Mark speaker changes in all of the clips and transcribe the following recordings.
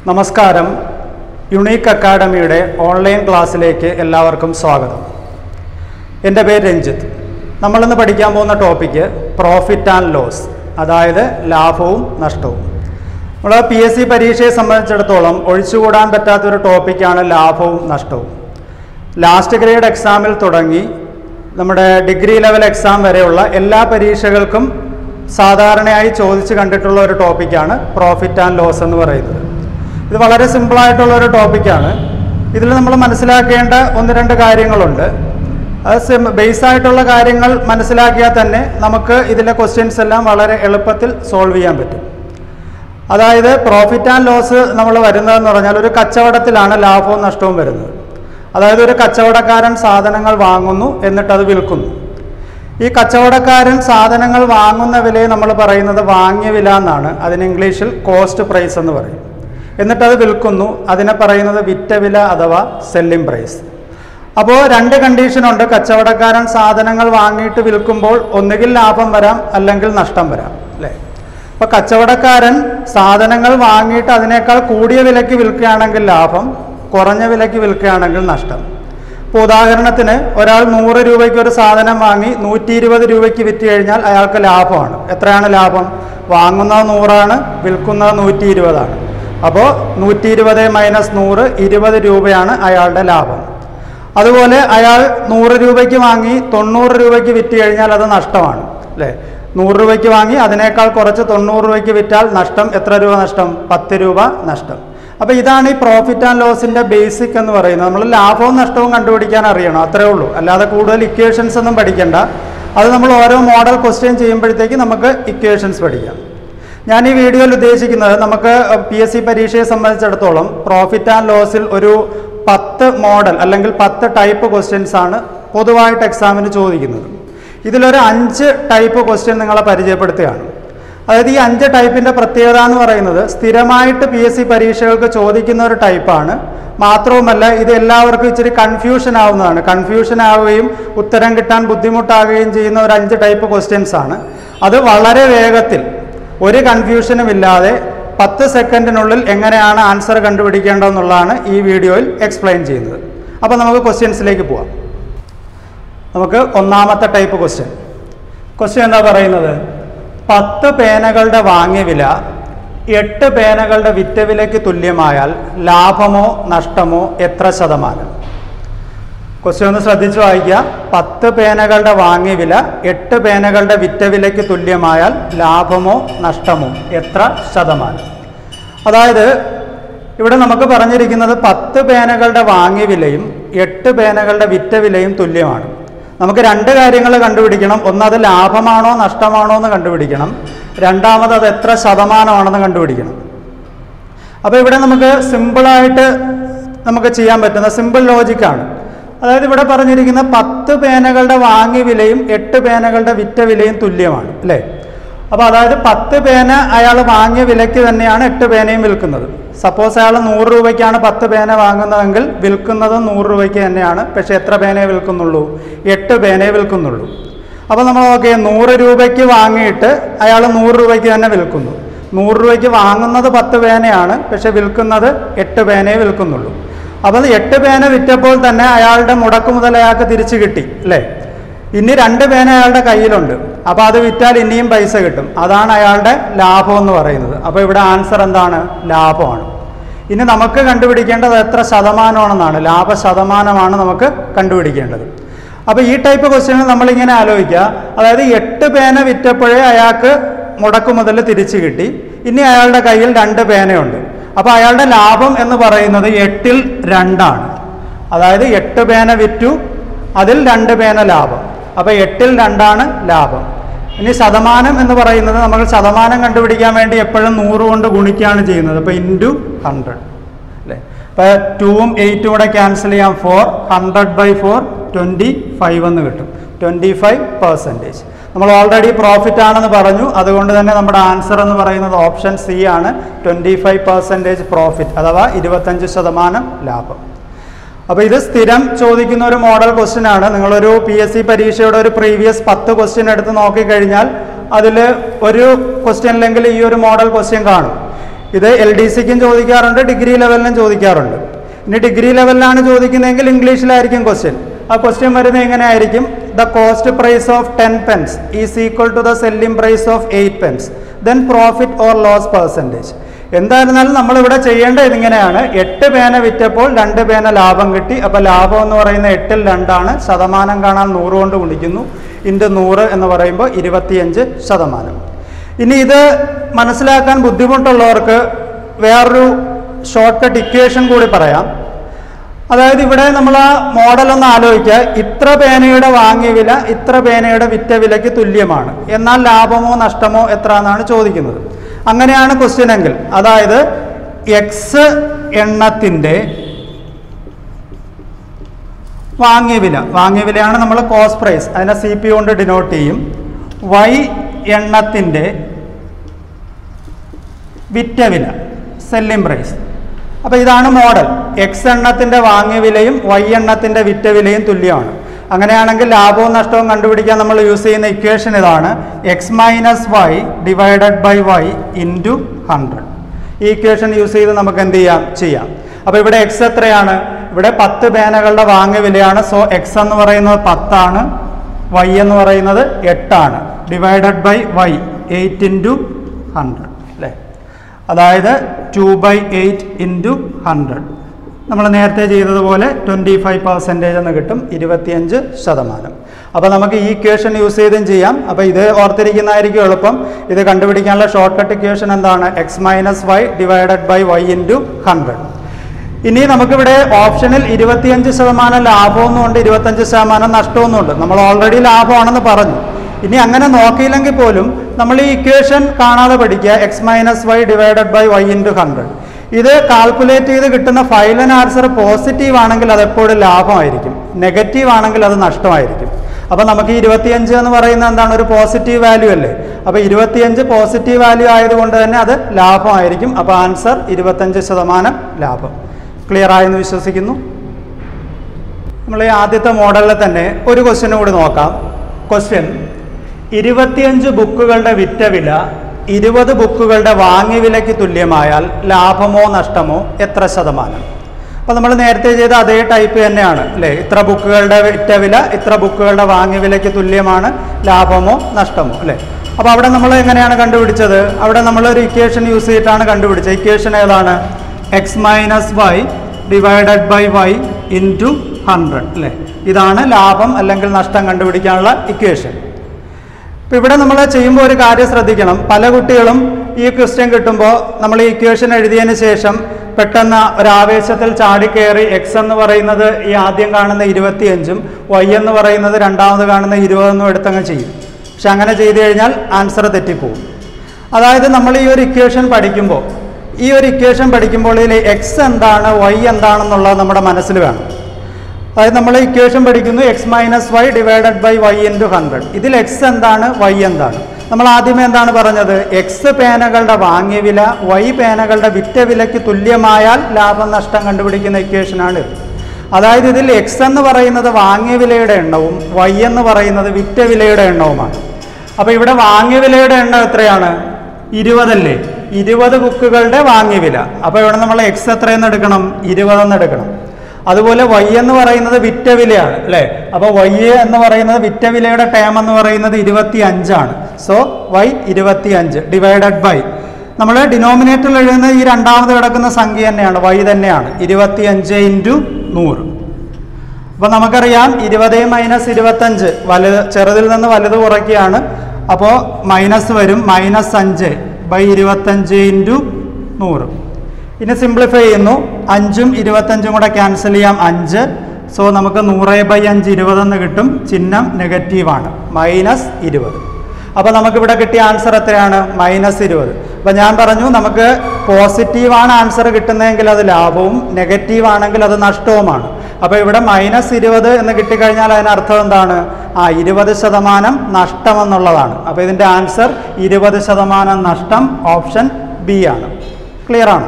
Speaker 1: നമസ്കാരം. Unique അക്കാഡമിയുടെ online ക്ലാസ്സിലേക്ക് എല്ലാവർക്കും സ്വാഗതം. എൻ്റെ പേര് രഞ്ജിത്ത്. നമ്മളിന്ന് പഠിക്കാൻ പോകുന്ന ടോപ്പിക്ക് പ്രോഫിറ്റ് ആൻഡ് ലോസ്, അതായത് ലാഭവും നഷ്ടവും. നമ്മൾ PSC പരീക്ഷയെ സംബന്ധിച്ചിടത്തോളം ഒഴിച്ചുകൂടാൻ പറ്റാത്തൊരു ടോപ്പിക്കാണ് ലാഭവും നഷ്ടവും. ലാസ്റ്റ് ഗ്രേഡ് എക്സാമിൽ തുടങ്ങി നമ്മുടെ ഡിഗ്രി ലെവൽ എക്സാം വരെയുള്ള എല്ലാ പരീക്ഷകൾക്കും സാധാരണയായി ചോദിച്ച് കണ്ടിട്ടുള്ള ഒരു ടോപ്പിക്കാണ് പ്രോഫിറ്റ് ആൻഡ് ലോസ് എന്ന് പറയുന്നത്. ഇത് വളരെ സിമ്പിളായിട്ടുള്ള ഒരു ടോപ്പിക്കാണ്. ഇതിൽ നമ്മൾ മനസ്സിലാക്കേണ്ട ഒന്ന് രണ്ട് കാര്യങ്ങളുണ്ട്. അത് ബേസായിട്ടുള്ള കാര്യങ്ങൾ മനസ്സിലാക്കിയാൽ തന്നെ നമുക്ക് ഇതിലെ ക്വസ്റ്റ്യൻസ് എല്ലാം വളരെ എളുപ്പത്തിൽ സോൾവ് ചെയ്യാൻ പറ്റും. അതായത് പ്രോഫിറ്റ് ആൻഡ് ലോസ് നമ്മൾ വരുന്നതെന്ന് പറഞ്ഞാൽ ഒരു കച്ചവടത്തിലാണ് ലാഭവും നഷ്ടവും വരുന്നത്. അതായത് ഒരു കച്ചവടക്കാരൻ സാധനങ്ങൾ വാങ്ങുന്നു, എന്നിട്ടത് വിൽക്കുന്നു. ഈ കച്ചവടക്കാരൻ സാധനങ്ങൾ വാങ്ങുന്ന വിലയെ നമ്മൾ പറയുന്നത് വാങ്ങിയ വില എന്നാണ്. അതിന് ഇംഗ്ലീഷിൽ കോസ്റ്റ് പ്രൈസ് എന്ന് പറയും. എന്നിട്ടത് വിൽക്കുന്നു, അതിനെ പറയുന്നത് വിറ്റ വില അഥവാ സെല്ലിംഗ് പ്രൈസ്. അപ്പോൾ രണ്ട് കണ്ടീഷനുണ്ട്. കച്ചവടക്കാരൻ സാധനങ്ങൾ വാങ്ങിയിട്ട് വിൽക്കുമ്പോൾ ഒന്നുകിൽ ലാഭം വരാം, അല്ലെങ്കിൽ നഷ്ടം വരാം, അല്ലേ? അപ്പോൾ കച്ചവടക്കാരൻ സാധനങ്ങൾ വാങ്ങിയിട്ട് അതിനേക്കാൾ കൂടിയ വിലയ്ക്ക് വിൽക്കുകയാണെങ്കിൽ ലാഭം, കുറഞ്ഞ വിലയ്ക്ക് വിൽക്കുകയാണെങ്കിൽ നഷ്ടം. ഇപ്പോൾ ഉദാഹരണത്തിന് ഒരാൾ 100 രൂപയ്ക്ക് ഒരു സാധനം വാങ്ങി 120 രൂപയ്ക്ക് വിറ്റ് കഴിഞ്ഞാൽ അയാൾക്ക് ലാഭമാണ്. എത്രയാണ് ലാഭം? വാങ്ങുന്നത് 100 വിൽക്കുന്നത് 120. അപ്പോൾ 120 മൈനസ് 100 20 രൂപയാണ് അയാളുടെ ലാഭം. അതുപോലെ അയാൾ 100 രൂപയ്ക്ക് വാങ്ങി 90 രൂപയ്ക്ക് വിറ്റ് കഴിഞ്ഞാൽ അത് നഷ്ടമാണ്, അല്ലേ? 100 രൂപയ്ക്ക് വാങ്ങി അതിനേക്കാൾ കുറച്ച് 90 രൂപയ്ക്ക് വിറ്റാൽ നഷ്ടം. എത്ര രൂപ നഷ്ടം? 10 രൂപ നഷ്ടം. അപ്പോൾ ഇതാണ് ഈ പ്രോഫിറ്റ് ആൻഡ് ലോസിൻ്റെ ബേസിക് എന്ന് പറയുന്നത്. നമ്മൾ ലാഭവും നഷ്ടവും കണ്ടുപിടിക്കാൻ അറിയണം, അത്രേ ഉള്ളൂ. അല്ലാതെ കൂടുതൽ ഇക്വേഷൻസ് ഒന്നും പഠിക്കണ്ട. അത് നമ്മൾ ഓരോ മോഡൽ ക്വസ്റ്റ്യൻ ചെയ്യുമ്പോഴത്തേക്ക് നമുക്ക് ഇക്വേഷൻസ് പഠിക്കാം. ഞാൻ ഈ വീഡിയോയിൽ ഉദ്ദേശിക്കുന്നത് നമുക്ക് PSC പരീക്ഷയെ സംബന്ധിച്ചിടത്തോളം പ്രോഫിറ്റ് ആൻഡ് ലോസിൽ ഒരു 10 മോഡൽ അല്ലെങ്കിൽ 10 ടൈപ്പ് ക്വസ്റ്റ്യൻസ് ആണ് പൊതുവായിട്ട് എക്സാമിന് ചോദിക്കുന്നത്. ഇതിലൊരു 5 ടൈപ്പ് ക്വസ്റ്റ്യൻ നിങ്ങളെ പരിചയപ്പെടുത്തുകയാണ്. അതായത് ഈ 5 ടൈപ്പിൻ്റെ പ്രത്യേകത എന്ന് പറയുന്നത് സ്ഥിരമായിട്ട് PSC പരീക്ഷകൾക്ക് ചോദിക്കുന്ന ഒരു ടൈപ്പാണ്. മാത്രവുമല്ല ഇത് എല്ലാവർക്കും ഇച്ചിരി കൺഫ്യൂഷൻ ആവുന്നതാണ്. കൺഫ്യൂഷൻ ആവുകയും ഉത്തരം കിട്ടാൻ ബുദ്ധിമുട്ടാകുകയും ചെയ്യുന്ന ഒരു 5 ടൈപ്പ് ക്വസ്റ്റ്യൻസ് ആണ്. അത് വളരെ വേഗത്തിൽ ഒരു കൺഫ്യൂഷനും ഇല്ലാതെ 10 സെക്കൻഡിനുള്ളിൽ എങ്ങനെയാണ് ആൻസർ കണ്ടുപിടിക്കേണ്ടതെന്നുള്ളതാണ് ഈ വീഡിയോയിൽ എക്സ്പ്ലെയിൻ ചെയ്യുന്നത്. അപ്പോൾ നമുക്ക് ക്വസ്റ്റ്യൻസിലേക്ക് പോവാം. നമുക്ക് ഒന്നാമത്തെ ടൈപ്പ് ക്വസ്റ്റ്യൻ എന്താ പറയുന്നത്? 10 പേനകളുടെ വാങ്ങിയ വില 8 പേനകളുടെ വിറ്റ വിലയ്ക്ക് തുല്യമായാൽ ലാഭമോ നഷ്ടമോ എത്ര ശതമാനം? ക്വസ്റ്റ്യൻ ഒന്ന് ശ്രദ്ധിച്ചു വായിക്കുക. 10 പേനകളുടെ വാങ്ങിയ വില 8 പേനകളുടെ വിറ്റ വിലയ്ക്ക് തുല്യമായാൽ ലാഭമോ നഷ്ടമോ എത്ര ശതമാനം? അതായത് ഇവിടെ നമുക്ക് പറഞ്ഞിരിക്കുന്നത് 10 പേനകളുടെ വാങ്ങിയ വിലയും 8 പേനകളുടെ വിറ്റ വിലയും തുല്യമാണ്. നമുക്ക് 2 കാര്യങ്ങൾ കണ്ടുപിടിക്കണം. ഒന്ന്, അത് ലാഭമാണോ നഷ്ടമാണോ എന്ന് കണ്ടുപിടിക്കണം. രണ്ടാമത്, അത് എത്ര ശതമാനമാണെന്ന് കണ്ടുപിടിക്കണം. അപ്പോൾ ഇവിടെ നമുക്ക് സിമ്പിളായിട്ട് നമുക്ക് ചെയ്യാൻ പറ്റുന്ന സിമ്പിൾ ലോജിക്കാണ്. അതായത് ഇവിടെ പറഞ്ഞിരിക്കുന്ന 10 പേനകളുടെ വാങ്ങിയ വിലയും 8 പേനകളുടെ വിറ്റ വിലയും തുല്യമാണ്, അല്ലേ? അപ്പോൾ അതായത് 10 പേന അയാൾ വാങ്ങിയ വിലയ്ക്ക് തന്നെയാണ് 8 പേനയും വിൽക്കുന്നത്. സപ്പോസ് അയാൾ 100 രൂപയ്ക്കാണ് 10 പേന വാങ്ങുന്നതെങ്കിൽ വിൽക്കുന്നത് 100 രൂപയ്ക്ക് തന്നെയാണ്. പക്ഷേ എത്ര പേനയെ വിൽക്കുന്നുള്ളൂ? 8 പേനയെ വിൽക്കുന്നുള്ളൂ. അപ്പോൾ നമ്മൾ നോക്കിയാൽ 100 രൂപയ്ക്ക് വാങ്ങിയിട്ട് അയാൾ 100 രൂപയ്ക്ക് തന്നെ വിൽക്കുന്നു. 100 രൂപയ്ക്ക് വാങ്ങുന്നത് 10 പേനയാണ്, പക്ഷെ വിൽക്കുന്നത് 8 പേനയെ വിൽക്കുന്നുള്ളൂ. അപ്പോൾ 8 പേന വിറ്റപ്പോൾ തന്നെ അയാളുടെ മുടക്ക് മുതൽ അയാൾക്ക് തിരിച്ചു കിട്ടി, അല്ലേ? ഇനി 2 പേന അയാളുടെ കയ്യിലുണ്ട്. അപ്പോൾ അത് വിറ്റാൽ ഇനിയും പൈസ കിട്ടും. അതാണ് അയാളുടെ ലാഭം എന്ന് പറയുന്നത്. അപ്പോൾ ഇവിടെ ആൻസർ എന്താണ്? ലാഭമാണ്. ഇനി നമുക്ക് കണ്ടുപിടിക്കേണ്ടത് എത്ര ശതമാനമാണെന്നാണ്. ലാഭ ശതമാനമാണ് നമുക്ക് കണ്ടുപിടിക്കേണ്ടത്. അപ്പോൾ ഈ ടൈപ്പ് ക്വസ്റ്റ്യനിൽ നമ്മളിങ്ങനെ ആലോചിക്കുക. അതായത് 8 പേന വിറ്റപ്പോഴേ അയാൾക്ക് മുടക്ക് മുതൽ തിരിച്ചു കിട്ടി. ഇനി അയാളുടെ കയ്യിൽ 2 പേനയുണ്ട്. അപ്പോൾ അയാളുടെ ലാഭം എന്ന് പറയുന്നത് 8ൽ 2ആണ്. അതായത് 8 പേന വിറ്റു, അതിൽ 2 പേന ലാഭം. അപ്പോൾ 8ൽ 2ആണ് ലാഭം. ഇനി ശതമാനം എന്ന് പറയുന്നത് നമ്മൾ ശതമാനം കണ്ടുപിടിക്കാൻ വേണ്ടി എപ്പോഴും 100 കൊണ്ട് ഗുണിക്കുകയാണ് ചെയ്യുന്നത്. അപ്പോൾ ഇൻറ്റു 100, അല്ലേ? ഇപ്പോൾ 2ഉം 8ഉം കൂടെ ക്യാൻസൽ ചെയ്യാം. 4 100/4 25 എന്ന് കിട്ടും. 25%. നമ്മൾ ഓൾറെഡി പ്രോഫിറ്റ് ആണെന്ന് പറഞ്ഞു. അതുകൊണ്ട് തന്നെ നമ്മുടെ ആൻസർ എന്ന് പറയുന്നത് ഓപ്ഷൻ സി ആണ്. 25% പ്രോഫിറ്റ് അഥവാ 25% ലാഭം. അപ്പോൾ ഇത് സ്ഥിരം ചോദിക്കുന്ന ഒരു മോഡൽ ക്വസ്റ്റ്യൻ ആണ്. നിങ്ങളൊരു PSC പരീക്ഷയുടെ ഒരു പ്രീവിയസ് 10 ക്വസ്റ്റ്യൻ എടുത്ത് നോക്കിക്കഴിഞ്ഞാൽ അതിൽ ഒരു ക്വസ്റ്റ്യനിലെങ്കിൽ ഈ ഒരു മോഡൽ ക്വസ്റ്റ്യൻ കാണും. ഇത് LDCക്കും ചോദിക്കാറുണ്ട്, ഡിഗ്രി ലെവലിനും ചോദിക്കാറുണ്ട്. ഇനി ഡിഗ്രി ലെവലിലാണ് ചോദിക്കുന്നതെങ്കിൽ ഇംഗ്ലീഷിലായിരിക്കും ക്വസ്റ്റ്യൻ. ആ ക്വസ്റ്റ്യൻ വരുന്നത് എങ്ങനെയായിരിക്കും? The cost price of 10 pence is equal to the selling price of 8 pence, then profit or loss percentage. എന്തായിരുന്നാലും നമ്മളിവിടെ ചെയ്യേണ്ടത് ഇതിങ്ങനെയാണ്. 8 പേന വിറ്റപ്പോൾ 2 പേന ലാഭം കിട്ടി. അപ്പോൾ ലാഭം എന്ന് പറയുന്ന 8ൽ 2 ശതമാനം കാണാൻ 100 കൊണ്ട് ഗുണിക്കുന്നു. ഇൻറ്റു 100 എന്ന് പറയുമ്പോൾ 25%. ഇനി ഇത് മനസ്സിലാക്കാൻ ബുദ്ധിമുട്ടുള്ളവർക്ക് വേറൊരു ഷോർട്ട് കട്ട് ഇക്വേഷൻ കൂടി പറയാം. അതായത് ഇവിടെ നമ്മൾ ആ മോഡലൊന്ന് ആലോചിക്കുക. ഇത്ര പേനയുടെ വാങ്ങിയ വില ഇത്ര പേനയുടെ വിറ്റ വിലയ്ക്ക് തുല്യമാണ്, എന്നാൽ ലാഭമോ നഷ്ടമോ എത്ര എന്നാണ് ചോദിക്കുന്നത്. അങ്ങനെയാണ് ക്വസ്റ്റ്യൻ എങ്കിൽ, അതായത് എക്സ് എണ്ണത്തിൻ്റെ വാങ്ങിയ വിലയാണ് നമ്മൾ കോസ്റ്റ് പ്രൈസ്, അതിനെ CP കൊണ്ട് ഡിനോട്ട് ചെയ്യും. വൈ എണ്ണത്തിൻ്റെ വിറ്റ വില സെല്ലിംഗ് പ്രൈസ്. അപ്പോൾ ഇതാണ് മോഡൽ. എക്സ് എണ്ണത്തിൻ്റെ വാങ്ങിയ വിലയും വൈ എണ്ണത്തിൻ്റെ വിറ്റ വിലയും തുല്യമാണ്. അങ്ങനെയാണെങ്കിൽ ലാഭവും നഷ്ടവും കണ്ടുപിടിക്കാൻ നമ്മൾ യൂസ് ചെയ്യുന്ന ഇക്വേഷൻ ഇതാണ്: x minus y divided by y into 100. ഈ ഇക്വേഷൻ യൂസ് ചെയ്ത് നമുക്ക് എന്ത് ചെയ്യാം. അപ്പോൾ ഇവിടെ എക്സ് എത്രയാണ്? ഇവിടെ 10 പേനകളുടെ വാങ്ങിയ വിലയാണ്. സോ എക്സ് എന്ന് പറയുന്നത് 10 ആണ്, വൈ എന്ന് പറയുന്നത് 8 ആണ്. ഡിവൈഡഡ് ബൈ വൈ 8 ഇൻറ്റു 100 അല്ലേ? അതായത് 2/8 ഇൻറ്റു 100. നമ്മൾ നേരത്തെ ചെയ്തതുപോലെ 25% എന്ന് കിട്ടും, 25%. അപ്പോൾ നമുക്ക് ഈ ഇക്വേഷൻ യൂസ് ചെയ്തും ചെയ്യാം. അപ്പോൾ ഇത് ഓർത്തിരിക്കുന്നതായിരിക്കും എളുപ്പം. ഇത് കണ്ടുപിടിക്കാനുള്ള ഷോർട്ട് കട്ട് ഇക്വേഷൻ എന്താണ്? X minus y divided by y into 100. ഇനി നമുക്കിവിടെ ഓപ്ഷനിൽ 25% ലാഭമൊന്നുമുണ്ട്, 25% നഷ്ടമൊന്നുമുണ്ട്. നമ്മൾ ഓൾറെഡി ലാഭമാണെന്ന് പറഞ്ഞു. ഇനി അങ്ങനെ നോക്കിയില്ലെങ്കിൽ പോലും നമ്മൾ ഈ ഇക്വേഷൻ കാണാതെ പഠിക്കുക. X minus y divided by y into 100. ഇത് കാൽക്കുലേറ്റ് ചെയ്ത് കിട്ടുന്ന ഫൈനൽ ആൻസർ പോസിറ്റീവ് ആണെങ്കിൽ അതെപ്പോഴും ലാഭമായിരിക്കും, നെഗറ്റീവ് ആണെങ്കിൽ അത് നഷ്ടമായിരിക്കും. അപ്പോൾ നമുക്ക് 25 എന്ന് പറയുന്നത് എന്താണ്? ഒരു പോസിറ്റീവ് വാല്യൂ അല്ലേ? അപ്പോൾ 25 പോസിറ്റീവ് വാല്യൂ ആയതുകൊണ്ട് തന്നെ അത് ലാഭമായിരിക്കും. അപ്പോൾ ആൻസർ 25% ലാഭം. ക്ലിയർ ആയെന്ന് വിശ്വസിക്കുന്നു. നമ്മൾ ഈ ആദ്യത്തെ മോഡലിൽ തന്നെ ഒരു ക്വസ്റ്റ്യൻ കൂടി നോക്കാം. ക്വസ്റ്റ്യൻ: 25 ബുക്കുകളുടെ വിറ്റ വില 20 ബുക്കുകളുടെ വാങ്ങിയ വിലയ്ക്ക് തുല്യമായാൽ ലാഭമോ നഷ്ടമോ എത്ര ശതമാനം? അപ്പോൾ നമ്മൾ നേരത്തെ ചെയ്ത അതേ ടൈപ്പ് തന്നെയാണ് അല്ലേ? ഇത്ര ബുക്കുകളുടെ വിറ്റ വില ഇത്ര ബുക്കുകളുടെ വാങ്ങിയ വിലയ്ക്ക് തുല്യമാണ്, ലാഭമോ നഷ്ടമോ അല്ലേ? അപ്പോൾ അവിടെ നമ്മൾ എങ്ങനെയാണ് കണ്ടുപിടിച്ചത്? അവിടെ നമ്മളൊരു ഇക്വേഷൻ യൂസ് ചെയ്തിട്ടാണ് കണ്ടുപിടിച്ചത്. ഇക്വേഷൻ ഏതാണ്? X minus y divided by y into 100 അല്ലേ? ഇതാണ് ലാഭം അല്ലെങ്കിൽ നഷ്ടം കണ്ടുപിടിക്കാനുള്ള ഇക്വേഷൻ. ഇപ്പോൾ ഇവിടെ നമ്മൾ ചെയ്യുമ്പോൾ ഒരു കാര്യം ശ്രദ്ധിക്കണം. പല കുട്ടികളും ഈ ക്വസ്റ്റ്യൻ കിട്ടുമ്പോൾ നമ്മൾ ഈ ഇക്വേഷൻ എഴുതിയതിന് ശേഷം പെട്ടെന്ന് ഒരാവേശത്തിൽ ചാടിക്കയറി എക്സ് എന്ന് പറയുന്നത് ഈ ആദ്യം കാണുന്ന 25ഉം വൈ എന്ന് പറയുന്നത് രണ്ടാമത് കാണുന്ന 20 എടുത്തങ്ങ് ചെയ്യും. പക്ഷെ അങ്ങനെ ചെയ്തു കഴിഞ്ഞാൽ ആൻസർ തെറ്റിപ്പോവും. അതായത് നമ്മൾ ഈ ഒരു ഇക്വേഷൻ പഠിക്കുമ്പോൾ ഇതിൽ എക്സ് എന്താണ് വൈ എന്താണെന്നുള്ളത് നമ്മുടെ മനസ്സിൽ വേണം. അതായത് നമ്മൾ ഇക്വേഷൻ പഠിക്കുന്നു x minus y divided by y into 100. ഇതിൽ എക്സ് എന്താണ് വൈ എന്താണ്? നമ്മൾ ആദ്യമേ എന്താണ് പറഞ്ഞത്? എക്സ് പേനകളുടെ വാങ്ങിയ വില വൈ പേനകളുടെ വിറ്റ വിലയ്ക്ക് തുല്യമായാൽ ലാഭം നഷ്ടം കണ്ടുപിടിക്കുന്ന ഇക്വേഷനാണ് ഇത്. അതായത് ഇതിൽ എക്സ് എന്ന് പറയുന്നത് വാങ്ങിയ വിലയുടെ എണ്ണവും വൈ എന്ന് പറയുന്നത് വിറ്റ വിലയുടെ എണ്ണവുമാണ്. അപ്പോൾ ഇവിടെ വാങ്ങിയ വിലയുടെ എണ്ണം എത്രയാണ്? 20 അല്ലേ? 20 ബുക്കുകളുടെ വാങ്ങിയ വില. അപ്പോൾ ഇവിടെ നമ്മൾ എക്സ് എത്രയെന്ന് എടുക്കണം? 20 എന്ന് എടുക്കണം. അതുപോലെ വൈ എന്ന് പറയുന്നത് വിറ്റ വിലയാണ് അല്ലേ? അപ്പോൾ വൈ എന്ന് പറയുന്നത് വിറ്റ വിലയുടെ ടേം എന്ന് പറയുന്നത് 25 ആണ്. സോ വൈ 25 ഡിവൈഡഡ് ബൈ നമ്മൾ ഡിനോമിനേറ്ററിൽ എഴുതുന്ന ഈ രണ്ടാമത് കിടക്കുന്ന സംഖ്യ തന്നെയാണ്, വൈ തന്നെയാണ്. 25 ഇൻറ്റു 100. അപ്പോൾ നമുക്കറിയാം 20 മൈനസ് 25 വലുത് ചെറുതിൽ നിന്ന് വലുത് കുറയ്ക്കുകയാണ്. അപ്പോൾ മൈനസ് വരും. -5 ബൈ 25 ഇൻറ്റു 100. ഇനി സിംപ്ലിഫൈ ചെയ്യുന്നു. 5ഉം 25ഉം കൂടെ ക്യാൻസൽ ചെയ്യാം. 5. സോ നമുക്ക് 100/5 20 എന്ന് കിട്ടും. ചിഹ്നം നെഗറ്റീവാണ്, -20. അപ്പോൾ നമുക്കിവിടെ കിട്ടിയ ആൻസർ എത്രയാണ്? -20. അപ്പോൾ ഞാൻ പറഞ്ഞു നമുക്ക് പോസിറ്റീവാണ് ആൻസർ കിട്ടുന്നതെങ്കിൽ അത് ലാഭവും, നെഗറ്റീവ് ആണെങ്കിൽ അത് നഷ്ടവുമാണ്. അപ്പോൾ ഇവിടെ -20 എന്ന് കിട്ടിക്കഴിഞ്ഞാൽ അതിനർത്ഥം എന്താണ്? 20% നഷ്ടമെന്നുള്ളതാണ്. അപ്പോൾ ഇതിൻ്റെ ആൻസർ 20% നഷ്ടം, ഓപ്ഷൻ ബി ആണ്. ക്ലിയർ ആണ്?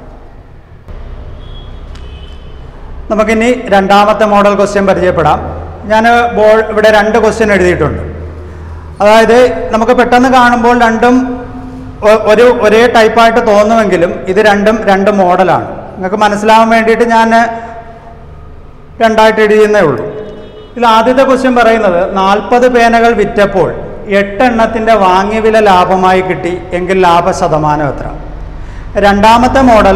Speaker 1: നമുക്കിനി രണ്ടാമത്തെ മോഡൽ ക്വസ്റ്റ്യൻ പരിചയപ്പെടാം. ഞാൻ ഇവിടെ 2 ക്വസ്റ്റ്യൻ എഴുതിയിട്ടുണ്ട്. അതായത് നമുക്ക് പെട്ടെന്ന് കാണുമ്പോൾ രണ്ടും ഒരേ ടൈപ്പായിട്ട് തോന്നുമെങ്കിലും ഇത് രണ്ടും രണ്ട് മോഡലാണ്. നിങ്ങൾക്ക് മനസ്സിലാവാൻ വേണ്ടിയിട്ട് ഞാൻ രണ്ടായിട്ട് എഴുതിയെന്നേ ഉള്ളൂ. ഇതിൽ ആദ്യത്തെ ക്വസ്റ്റ്യൻ പറയുന്നത് 40 പേനകൾ വിറ്റപ്പോൾ 8 എണ്ണത്തിൻ്റെ വാങ്ങിയ വില ലാഭമായി കിട്ടി എങ്കിൽ ലാഭശതമാനം എത്ര? രണ്ടാമത്തെ മോഡൽ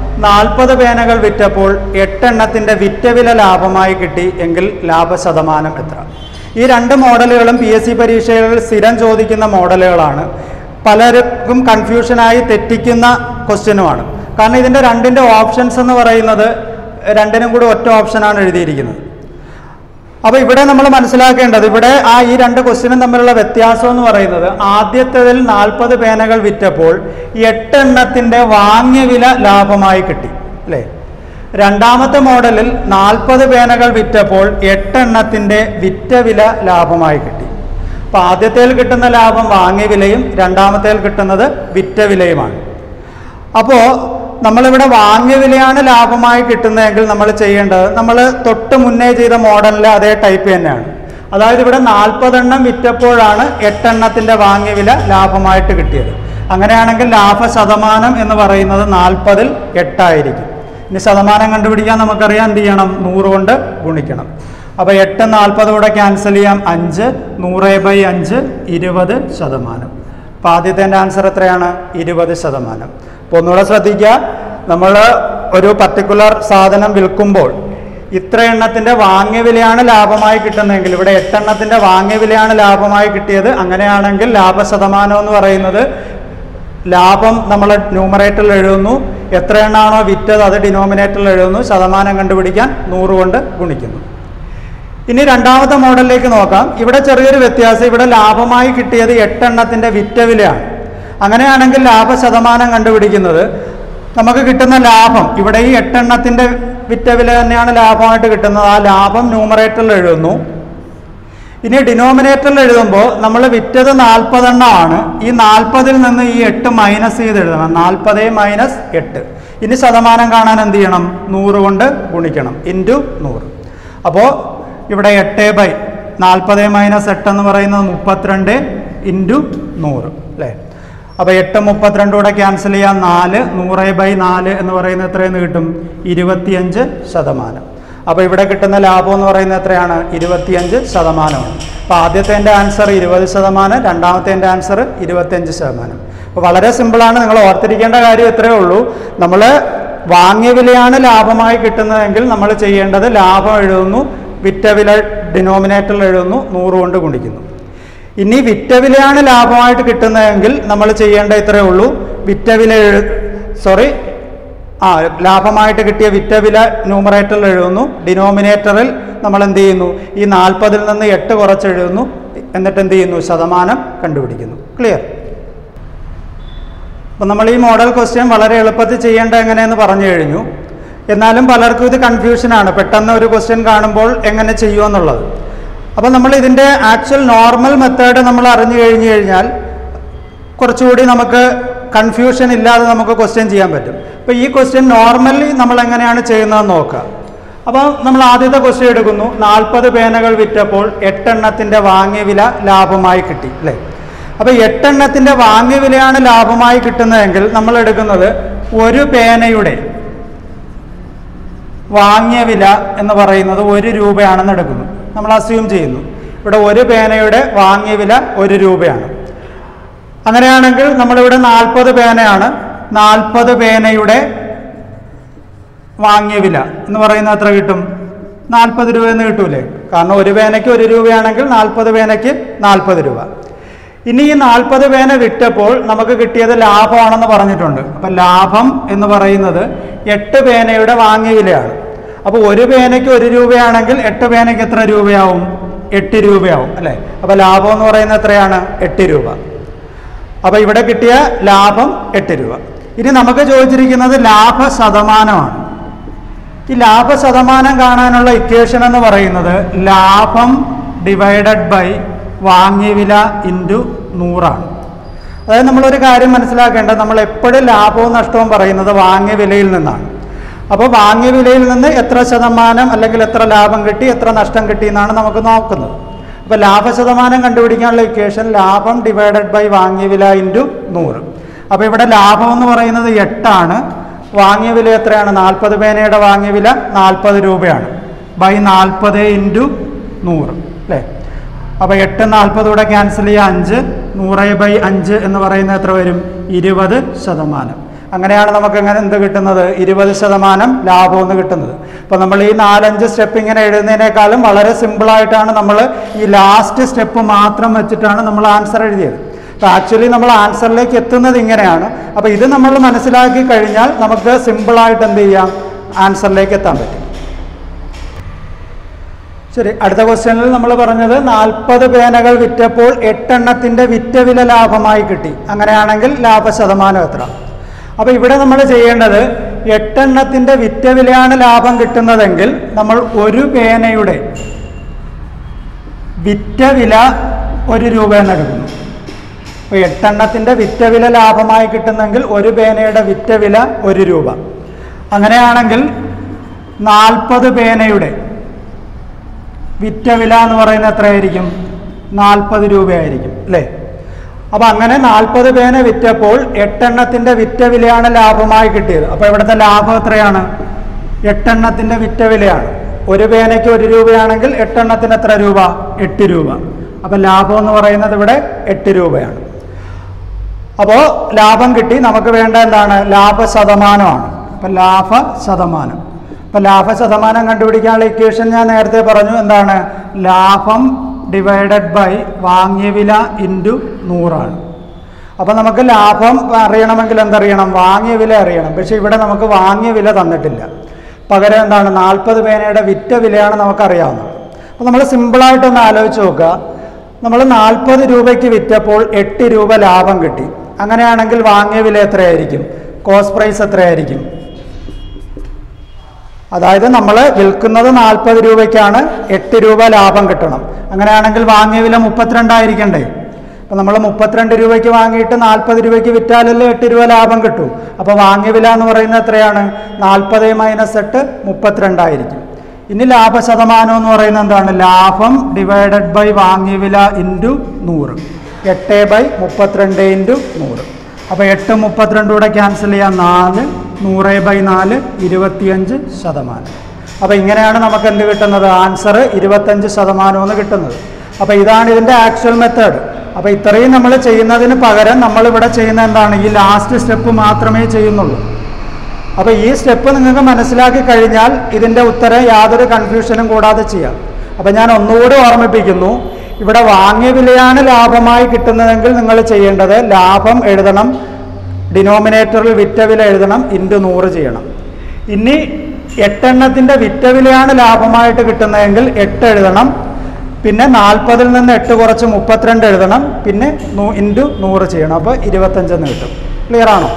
Speaker 1: 40 പേനകൾ വിറ്റപ്പോൾ 8 എണ്ണത്തിൻ്റെ വിറ്റ വില ലാഭമായി കിട്ടി എങ്കിൽ ലാഭശതമാനം എത്ര? ഈ രണ്ട് മോഡലുകളും PSC പരീക്ഷകളിൽ സ്ഥിരം ചോദിക്കുന്ന മോഡലുകളാണ്. പലർക്കും കൺഫ്യൂഷനായി തെറ്റിക്കുന്ന ക്വസ്റ്റ്യനുമാണ്. കാരണം ഇതിൻ്റെ രണ്ടിൻ്റെ ഓപ്ഷൻസ് എന്ന് പറയുന്നത് രണ്ടിനും കൂടി ഒറ്റ ഓപ്ഷനാണ് എഴുതിയിരിക്കുന്നത്. അപ്പോൾ ഇവിടെ നമ്മൾ മനസ്സിലാക്കേണ്ടത്, ഇവിടെ ഈ രണ്ട് ക്വസ്റ്റ്യനും തമ്മിലുള്ള വ്യത്യാസം എന്ന് പറയുന്നത്, ആദ്യത്തേതിൽ 40 പേനകൾ വിറ്റപ്പോൾ 8 എണ്ണത്തിൻ്റെ വാങ്ങിയ വില ലാഭമായി കിട്ടി അല്ലേ? രണ്ടാമത്തെ മോഡലിൽ 40 പേനകൾ വിറ്റപ്പോൾ 8 എണ്ണത്തിൻ്റെ വിറ്റ വില ലാഭമായി കിട്ടി. അപ്പോൾ ആദ്യത്തേൽ കിട്ടുന്ന ലാഭം വാങ്ങിയ വിലയും രണ്ടാമത്തേൽ കിട്ടുന്നത് വിറ്റ വിലയുമാണ്. അപ്പോൾ നമ്മളിവിടെ വാങ്ങിയ വിലയാണ് ലാഭമായി കിട്ടുന്നതെങ്കിൽ നമ്മൾ ചെയ്യേണ്ടത്, നമ്മൾ തൊട്ട് മുന്നേ ചെയ്ത മോഡലിലെ അതേ ടൈപ്പ് തന്നെയാണ്. അതായത് ഇവിടെ 40 എണ്ണം വിറ്റപ്പോഴാണ് 8 എണ്ണത്തിൻ്റെ വാങ്ങിയ വില ലാഭമായിട്ട് കിട്ടിയത്. അങ്ങനെയാണെങ്കിൽ ലാഭശതമാനം എന്ന് പറയുന്നത് 40-ൽ 8 ആയിരിക്കും. ഇനി ശതമാനം കണ്ടുപിടിക്കാൻ നമുക്കറിയാം, എന്ത് ചെയ്യണം? 100 കൊണ്ട് ഗുണിക്കണം. അപ്പോൾ 8 40 കൂടെ ക്യാൻസൽ ചെയ്യാം, 5 100/5 20%. അപ്പോൾ ആദ്യത്തെ ആൻസർ എത്രയാണ്? 20%. അപ്പോൾ ഒന്നുകൂടെ ശ്രദ്ധിക്കുക, നമ്മൾ ഒരു പർട്ടിക്കുലർ സാധനം വിൽക്കുമ്പോൾ ഇത്ര എണ്ണത്തിൻ്റെ വാങ്ങിയ വിലയാണ് ലാഭമായി കിട്ടുന്നതെങ്കിൽ, ഇവിടെ 8 എണ്ണത്തിൻ്റെ വാങ്ങിയ വിലയാണ് ലാഭമായി കിട്ടിയത്. അങ്ങനെയാണെങ്കിൽ ലാഭശതമാനം എന്ന് പറയുന്നത്, ലാഭം നമ്മൾ ന്യൂമറേറ്ററിൽ എഴുതുന്നു, എത്ര എണ്ണമാണോ വിറ്റത് അത് ഡിനോമിനേറ്ററിൽ എഴുതുന്നു, ശതമാനം കണ്ടുപിടിക്കാൻ 100 കൊണ്ട് ഗുണിക്കുന്നു. ഇനി രണ്ടാമത്തെ മോഡലിലേക്ക് നോക്കാം. ഇവിടെ ചെറിയൊരു വ്യത്യാസം, ഇവിടെ ലാഭമായി കിട്ടിയത് 8 എണ്ണത്തിൻ്റെ വിറ്റ വിലയാണ്. അങ്ങനെയാണെങ്കിൽ ലാഭശതമാനം കണ്ടുപിടിക്കുന്നത്, നമുക്ക് കിട്ടുന്ന ലാഭം, ഇവിടെ ഈ 8 എണ്ണത്തിൻ്റെ വിറ്റ വില തന്നെയാണ് ലാഭമായിട്ട് കിട്ടുന്നത്, ആ ലാഭം ന്യൂമറേറ്ററിൽ എഴുതുന്നു. ഇനി ഡിനോമിനേറ്ററിൽ എഴുതുമ്പോൾ നമ്മൾ വിറ്റത് 40 എണ്ണമാണ്. ഈ 40-ൽ നിന്ന് ഈ 8 മൈനസ് ചെയ്ത് എഴുതണം, 40 മൈനസ് 8. ഇനി ശതമാനം കാണാൻ എന്ത് ചെയ്യണം? 100 കൊണ്ട് ഗുണിക്കണം, ഇൻറ്റു 100. അപ്പോൾ ഇവിടെ 8/40 മൈനസ് 8 എന്ന് പറയുന്നത് 32 ഇൻറ്റു 100 അല്ലേ? അപ്പോൾ 8 32 കൂടെ ക്യാൻസൽ ചെയ്യാം, 4 100/4 എന്ന് പറയുന്നത് എത്രയെന്ന് കിട്ടും? 25%. അപ്പോൾ ഇവിടെ കിട്ടുന്ന ലാഭം എന്ന് പറയുന്നത് എത്രയാണ്? 25%. അപ്പോൾ ആദ്യത്തെ ആൻസർ 20%, രണ്ടാമത്തെ ആൻസർ 25%. അപ്പോൾ വളരെ സിമ്പിളാണ്. നിങ്ങൾ ഓർത്തിരിക്കേണ്ട കാര്യം ഇത്രയേ ഉള്ളൂ. നമ്മൾ വാങ്ങിയ വിലയാണ് ലാഭമായി കിട്ടുന്നതെങ്കിൽ നമ്മൾ ചെയ്യേണ്ടത്, ലാഭം എഴുതുന്നു, വിറ്റ വില ഡിനോമിനേറ്ററിൽ എഴുതുന്നു, 100 കൊണ്ട് ഗുണിക്കുന്നു. ഇനി വിറ്റ വിലയാണ് ലാഭമായിട്ട് കിട്ടുന്നതെങ്കിൽ നമ്മൾ ചെയ്യേണ്ട ഇത്രയേ ഉള്ളൂ, വിറ്റ വില ലാഭമായിട്ട് കിട്ടിയ വിറ്റ വില ന്യൂമറേറ്ററിൽ എഴുതുന്നു, ഡിനോമിനേറ്ററിൽ നമ്മൾ എന്ത് ചെയ്യുന്നു? ഈ 40-ൽ നിന്ന് 8 കുറച്ച് എഴുതുന്നു, എന്നിട്ട് എന്ത് ചെയ്യുന്നു? ശതമാനം കണ്ടുപിടിക്കുന്നു. ക്ലിയർ? അപ്പം നമ്മൾ ഈ മോഡൽ ക്വസ്റ്റ്യൻ വളരെ എളുപ്പത്തിൽ ചെയ്യേണ്ട എങ്ങനെയെന്ന് പറഞ്ഞു കഴിഞ്ഞു. എന്നാലും പലർക്കും ഇത് കൺഫ്യൂഷനാണ്, പെട്ടെന്ന് ഒരു ക്വസ്റ്റ്യൻ കാണുമ്പോൾ എങ്ങനെ ചെയ്യുമെന്നുള്ളത്. അപ്പോൾ നമ്മൾ ഇതിൻ്റെ ആക്ച്വൽ നോർമൽ മെത്തേഡ് നമ്മൾ അറിഞ്ഞു കഴിഞ്ഞാൽ കുറച്ചുകൂടി നമുക്ക് കൺഫ്യൂഷൻ ഇല്ലാതെ നമുക്ക് ക്വസ്റ്റ്യൻ ചെയ്യാൻ പറ്റും. അപ്പോൾ ഈ ക്വസ്റ്റ്യൻ നോർമലി നമ്മൾ എങ്ങനെയാണ് ചെയ്യുന്നതെന്ന് നോക്കുക. അപ്പോൾ നമ്മൾ ആദ്യത്തെ ക്വസ്റ്റ്യൻ എടുക്കുന്നു, 40 പേനകൾ വിറ്റപ്പോൾ 8 എണ്ണത്തിൻ്റെ വാങ്ങിയ വില ലാഭമായി കിട്ടി അല്ലേ? അപ്പോൾ 8 എണ്ണത്തിൻ്റെ വാങ്ങിയ വിലയാണ് ലാഭമായി കിട്ടുന്നതെങ്കിൽ നമ്മൾ എടുക്കുന്നത് ഒരു പേനയുടെ വാങ്ങിയ വില എന്ന് പറയുന്നത് 1 രൂപയാണെന്ന് എടുക്കുന്നു. നമ്മൾ അസ്യൂം ചെയ്യുന്നു ഇവിടെ ഒരു പേനയുടെ വാങ്ങിയ വില 1 രൂപയാണ്. അങ്ങനെയാണെങ്കിൽ നമ്മളിവിടെ 40 പേനയാണ്, 40 പേനയുടെ വാങ്ങിയ വില എന്ന് പറയുന്നത് എത്ര കിട്ടും? 40 രൂപ എന്ന് കിട്ടൂലേ? കാരണം ഒരു പേനയ്ക്ക് 1 രൂപയാണെങ്കിൽ 40 പേനയ്ക്ക് 40 രൂപ. ഇനി ഈ 40 പേന വിറ്റപ്പോൾ നമുക്ക് കിട്ടിയത് ലാഭമാണെന്ന് പറഞ്ഞിട്ടുണ്ട്. അപ്പം ലാഭം എന്ന് പറയുന്നത് 8 പേനയുടെ വാങ്ങിയ വിലയാണ്. അപ്പോൾ ഒരു പേനയ്ക്ക് 1 രൂപയാണെങ്കിൽ 8 പേനയ്ക്ക് എത്ര രൂപയാവും? 8 രൂപയാവും അല്ലേ? അപ്പോൾ ലാഭം എന്ന് പറയുന്നത് എത്രയാണ്? 8 രൂപ. അപ്പോൾ ഇവിടെ കിട്ടിയ ലാഭം 8 രൂപ. ഇനി നമുക്ക് ചോദിച്ചിരിക്കുന്നത് ലാഭശതമാനമാണ്. ഈ ലാഭശതമാനം കാണാനുള്ള ഇക്വേഷൻ എന്ന് പറയുന്നത് ലാഭം ഡിവൈഡഡ് ബൈ വാങ്ങിയ വില ഇൻറ്റു 100 അതായത് നമ്മളൊരു കാര്യം മനസ്സിലാക്കേണ്ടത്, നമ്മൾ എപ്പോഴും ലാഭവും നഷ്ടവും പറയുന്നത് വാങ്ങിയ വിലയിൽ നിന്നാണ്. അപ്പോൾ വാങ്ങിയ വിലയിൽ നിന്ന് എത്ര ശതമാനം അല്ലെങ്കിൽ എത്ര ലാഭം കിട്ടി, എത്ര നഷ്ടം കിട്ടി എന്നാണ് നമുക്ക് നോക്കുന്നത്. അപ്പോൾ ലാഭശതമാനം കണ്ടുപിടിക്കാനുള്ള ഇക്വേഷൻ ലാഭം ഡിവൈഡഡ് ബൈ വാങ്ങിയ വില ഇൻറ്റു 100. അപ്പോൾ ഇവിടെ ലാഭം എന്ന് പറയുന്നത് 8ആണ്. വാങ്ങിയ വില എത്രയാണ്? 40 പേനയുടെ വാങ്ങിയ വില 40 രൂപയാണ്. ബൈ 40 × 100 അല്ലേ? അപ്പോൾ 8 40 കൂടെ ക്യാൻസൽ ചെയ്യുക 5. 100/5 എന്ന് പറയുന്നത് എത്ര വരും? 20%. അങ്ങനെയാണ് നമുക്ക് എങ്ങനെ എന്ത് കിട്ടുന്നത്? 20% ലാഭം എന്ന് കിട്ടുന്നത്. അപ്പോൾ നമ്മൾ ഈ 4-5 സ്റ്റെപ്പ് ഇങ്ങനെ എഴുതുന്നതിനേക്കാളും വളരെ സിമ്പിളായിട്ടാണ് നമ്മൾ ഈ ലാസ്റ്റ് സ്റ്റെപ്പ് മാത്രം വെച്ചിട്ടാണ് നമ്മൾ ആൻസർ എഴുതിയത്. അപ്പോൾ ആക്ച്വലി നമ്മൾ ആൻസറിലേക്ക് എത്തുന്നത് ഇങ്ങനെയാണ്. അപ്പോൾ ഇത് നമ്മൾ മനസ്സിലാക്കി കഴിഞ്ഞാൽ നമുക്ക് സിമ്പിളായിട്ട് എന്ത് ചെയ്യാം? ആൻസറിലേക്ക് എത്താൻ പറ്റും. ശരി, അടുത്ത ക്വസ്റ്റ്യനിൽ നമ്മൾ പറഞ്ഞത് 40 പേനകൾ വിറ്റപ്പോൾ 8 എണ്ണത്തിൻ്റെ വിറ്റ വില ലാഭമായി കിട്ടി. അങ്ങനെയാണെങ്കിൽ ലാഭശതമാനം എത്ര? അപ്പോൾ ഇവിടെ നമ്മൾ ചെയ്യേണ്ടത് 8 എണ്ണത്തിൻ്റെ വിറ്റ വിലയാണ് ലാഭം കിട്ടുന്നതെങ്കിൽ നമ്മൾ ഒരു പേനയുടെ വിറ്റ വില 1 രൂപ എന്നെടുക്കുന്നു. അപ്പോൾ 8 എണ്ണത്തിൻ്റെ വിറ്റ വില ലാഭമായി കിട്ടുന്നെങ്കിൽ ഒരു പേനയുടെ വിറ്റ വില 1 രൂപ. അങ്ങനെയാണെങ്കിൽ 40 പേനയുടെ വിറ്റ വില എന്ന് പറയുന്നത് എത്രയായിരിക്കും? 40 രൂപയായിരിക്കും അല്ലേ? അപ്പോൾ അങ്ങനെ 40 പേന വിറ്റപ്പോൾ 8 എണ്ണത്തിൻ്റെ വിറ്റ വിലയാണ് ലാഭമായി കിട്ടിയത്. അപ്പോൾ ഇവിടുത്തെ ലാഭം എത്രയാണ്? 8 എണ്ണത്തിൻ്റെ വിറ്റ വിലയാണ്. ഒരു പേനയ്ക്ക് 1 രൂപയാണെങ്കിൽ 8 എണ്ണത്തിന് എത്ര രൂപ? 8 രൂപ. അപ്പോൾ ലാഭം എന്ന് പറയുന്നത് ഇവിടെ 8 രൂപയാണ്. അപ്പോൾ ലാഭം കിട്ടി. നമുക്ക് വേണ്ട എന്താണ്? ലാഭശതമാനമാണ്. അപ്പം ലാഭശതമാനം. അപ്പം ലാഭശതമാനം കണ്ടുപിടിക്കാനുള്ള ഇക്വേഷൻ ഞാൻ നേരത്തെ പറഞ്ഞു. എന്താണ്? ലാഭം ഡിവൈഡഡ് ബൈ വാങ്ങിയ വില ഇൻറ്റു 100 അപ്പോൾ നമുക്ക് ലാഭം അറിയണമെങ്കിൽ എന്തറിയണം? വാങ്ങിയ വില അറിയണം. പക്ഷേ ഇവിടെ നമുക്ക് വാങ്ങിയ വില തന്നിട്ടില്ല. പകരം എന്താണ്? 40 പേനയുടെ വിറ്റ വിലയാണ് നമുക്കറിയാവുന്നത്. അപ്പോൾ നമ്മൾ സിമ്പിളായിട്ടൊന്ന് ആലോചിച്ച് നോക്കുക. നമ്മൾ 40 രൂപയ്ക്ക് വിറ്റപ്പോൾ 8 രൂപ ലാഭം കിട്ടി. അങ്ങനെയാണെങ്കിൽ വാങ്ങിയ വില എത്രയായിരിക്കും? കോസ്റ്റ് പ്രൈസ് എത്രയായിരിക്കും? അതായത് നമ്മൾ വിൽക്കുന്നത് 40 രൂപയ്ക്കാണ്, 8 രൂപ ലാഭം കിട്ടണം. അങ്ങനെയാണെങ്കിൽ വാങ്ങിയ വില 32 ആയിരിക്കണ്ടേ? അപ്പോൾ നമ്മൾ 32 രൂപയ്ക്ക് വാങ്ങിയിട്ട് 40 രൂപയ്ക്ക് വിറ്റാലല്ലേ 8 രൂപ ലാഭം കിട്ടൂ. അപ്പോൾ വാങ്ങിയ വില എന്ന് പറയുന്നത് എത്രയാണ്? 40 - 8 32 ആയിരിക്കും. ഇനി ലാഭശതമാനം എന്ന് പറയുന്നത് എന്താണ്? ലാഭം ഡിവൈഡഡ് ബൈ വാങ്ങിയ വില ഇൻറ്റു 100. 8/32 × 100. അപ്പോൾ 8 32 കൂടെ ക്യാൻസൽ ചെയ്യാം 4. 100/4 25%. അപ്പോൾ ഇങ്ങനെയാണ് നമുക്ക് എന്ത് കിട്ടുന്നത്? ആൻസർ 25% എന്ന് കിട്ടുന്നത്. അപ്പോൾ ഇതാണ് ഇതിൻ്റെ ആക്ച്വൽ മെത്തേഡ്. അപ്പോൾ ഇത്രയും നമ്മൾ ചെയ്യുന്നതിന് പകരം നമ്മളിവിടെ ചെയ്യുന്ന എന്താണ്? ഈ ലാസ്റ്റ് സ്റ്റെപ്പ് മാത്രമേ ചെയ്യുന്നുള്ളൂ. അപ്പോൾ ഈ സ്റ്റെപ്പ് നിങ്ങൾക്ക് മനസ്സിലാക്കി കഴിഞ്ഞാൽ ഇതിൻ്റെ ഉത്തരം യാതൊരു കൺഫ്യൂഷനും കൂടാതെ ചെയ്യാം. അപ്പോൾ ഞാൻ ഒന്നുകൂടി ഓർമ്മിപ്പിക്കുന്നു. ഇവിടെ വാങ്ങിയ വിലയാണ് ലാഭമായി കിട്ടുന്നതെങ്കിൽ നിങ്ങൾ ചെയ്യേണ്ടത് ലാഭം എഴുതണം, ഡിനോമിനേറ്ററിൽ വിറ്റ വില എഴുതണം, ഇൻറ്റു 100 ചെയ്യണം. ഇനി 8 എണ്ണത്തിൻ്റെ വിറ്റ വിലയാണ് ലാഭമായിട്ട് കിട്ടുന്നതെങ്കിൽ 8 എഴുതണം. പിന്നെ 40-ൽ നിന്ന് 8 കുറച്ച് 32 എഴുതണം. പിന്നെ ഇൻറ്റു 100 ചെയ്യണം. അപ്പോൾ 25 എന്ന് കിട്ടും. ക്ലിയർ ആണോ?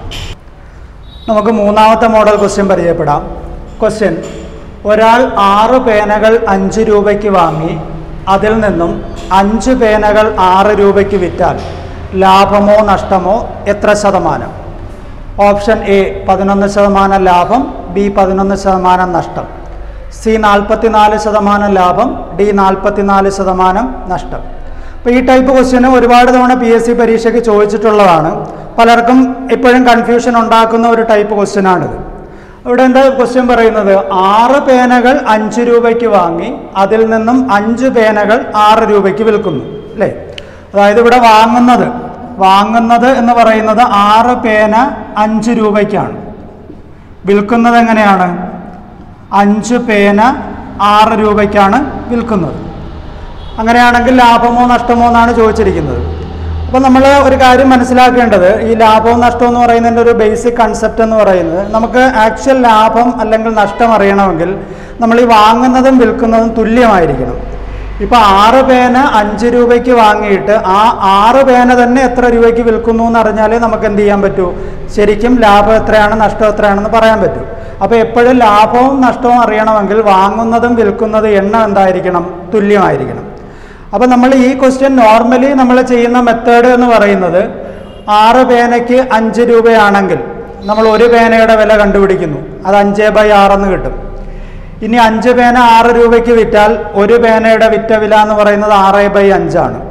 Speaker 1: നമുക്ക് മൂന്നാമത്തെ മോഡൽ ക്വസ്റ്റ്യൻ പരിചയപ്പെടാം. ക്വസ്റ്റ്യൻ: ഒരാൾ 6 പേനകൾ 5 രൂപയ്ക്ക് വാങ്ങി അതിൽ നിന്നും 5 പേനകൾ 6 രൂപയ്ക്ക് വിറ്റാൽ ലാഭമോ നഷ്ടമോ എത്ര ശതമാനം? ഓപ്ഷൻ എ 11% ലാഭം, ബി 11% നഷ്ടം, സി 44% ലാഭം, ഡി 44% നഷ്ടം. അപ്പോൾ ഈ ടൈപ്പ് ക്വസ്റ്റ്യന് ഒരുപാട് തവണ PSC പരീക്ഷയ്ക്ക് ചോദിച്ചിട്ടുള്ളതാണ്. പലർക്കും ഇപ്പോഴും കൺഫ്യൂഷൻ ഉണ്ടാക്കുന്ന ഒരു ടൈപ്പ് ക്വസ്റ്റ്യനാണിത്. ഇവിടെ എന്താ ക്വസ്റ്റ്യൻ പറയുന്നത്? 6 പേനകൾ 5 രൂപയ്ക്ക് വാങ്ങി അതിൽ നിന്നും 5 പേനകൾ 6 രൂപയ്ക്ക് വിൽക്കുന്നു അല്ലേ? അതായത് ഇവിടെ വാങ്ങുന്നത് എന്ന് പറയുന്നത് 6 പേന 5 രൂപയ്ക്കാണ്. വിൽക്കുന്നത് എങ്ങനെയാണ്? 5 പേന 6 രൂപയ്ക്കാണ് വിൽക്കുന്നത്. അങ്ങനെയാണെങ്കിൽ ലാഭമോ നഷ്ടമോ എന്നാണ് ചോദിച്ചിരിക്കുന്നത്. അപ്പോൾ നമ്മൾ ഒരു കാര്യം മനസ്സിലാക്കേണ്ടത്, ഈ ലാഭവും നഷ്ടവും എന്ന് പറയുന്നതിൻ്റെ ഒരു ബേസിക് കൺസെപ്റ്റ് എന്ന് പറയുന്നത്, നമുക്ക് ആക്ച്വൽ ലാഭം അല്ലെങ്കിൽ നഷ്ടം അറിയണമെങ്കിൽ നമ്മൾ ഈ വാങ്ങുന്നതും വിൽക്കുന്നതും തുല്യമായിരിക്കണം. ഇപ്പോൾ 6 പേന 5 രൂപയ്ക്ക് വാങ്ങിയിട്ട് ആ 6 പേന തന്നെ എത്ര രൂപയ്ക്ക് വിൽക്കുന്നു എന്ന് അറിഞ്ഞാലേ നമുക്ക് എന്ത് ചെയ്യാൻ പറ്റൂ? ശരിക്കും ലാഭം എത്രയാണ് നഷ്ടം എത്രയാണെന്ന് പറയാൻ പറ്റൂ. അപ്പോൾ എപ്പോഴും ലാഭവും നഷ്ടവും അറിയണമെങ്കിൽ വാങ്ങുന്നതും വിൽക്കുന്നതും എണ്ണം എന്തായിരിക്കണം? തുല്യമായിരിക്കണം. അപ്പോൾ നമ്മൾ ഈ ക്വസ്റ്റ്യൻ നോർമലി നമ്മൾ ചെയ്യുന്ന മെത്തേഡ് എന്ന് പറയുന്നത്, 6 പേനയ്ക്ക് 5 രൂപയാണെങ്കിൽ നമ്മൾ ഒരു പേനയുടെ വില കണ്ടുപിടിക്കുന്നു. അത് 5/6 എന്ന് കിട്ടും. ഇനി 5 പേന 6 രൂപയ്ക്ക് വിറ്റാൽ ഒരു പേനയുടെ വിറ്റ വില എന്ന് പറയുന്നത് 6/5 ആണ്.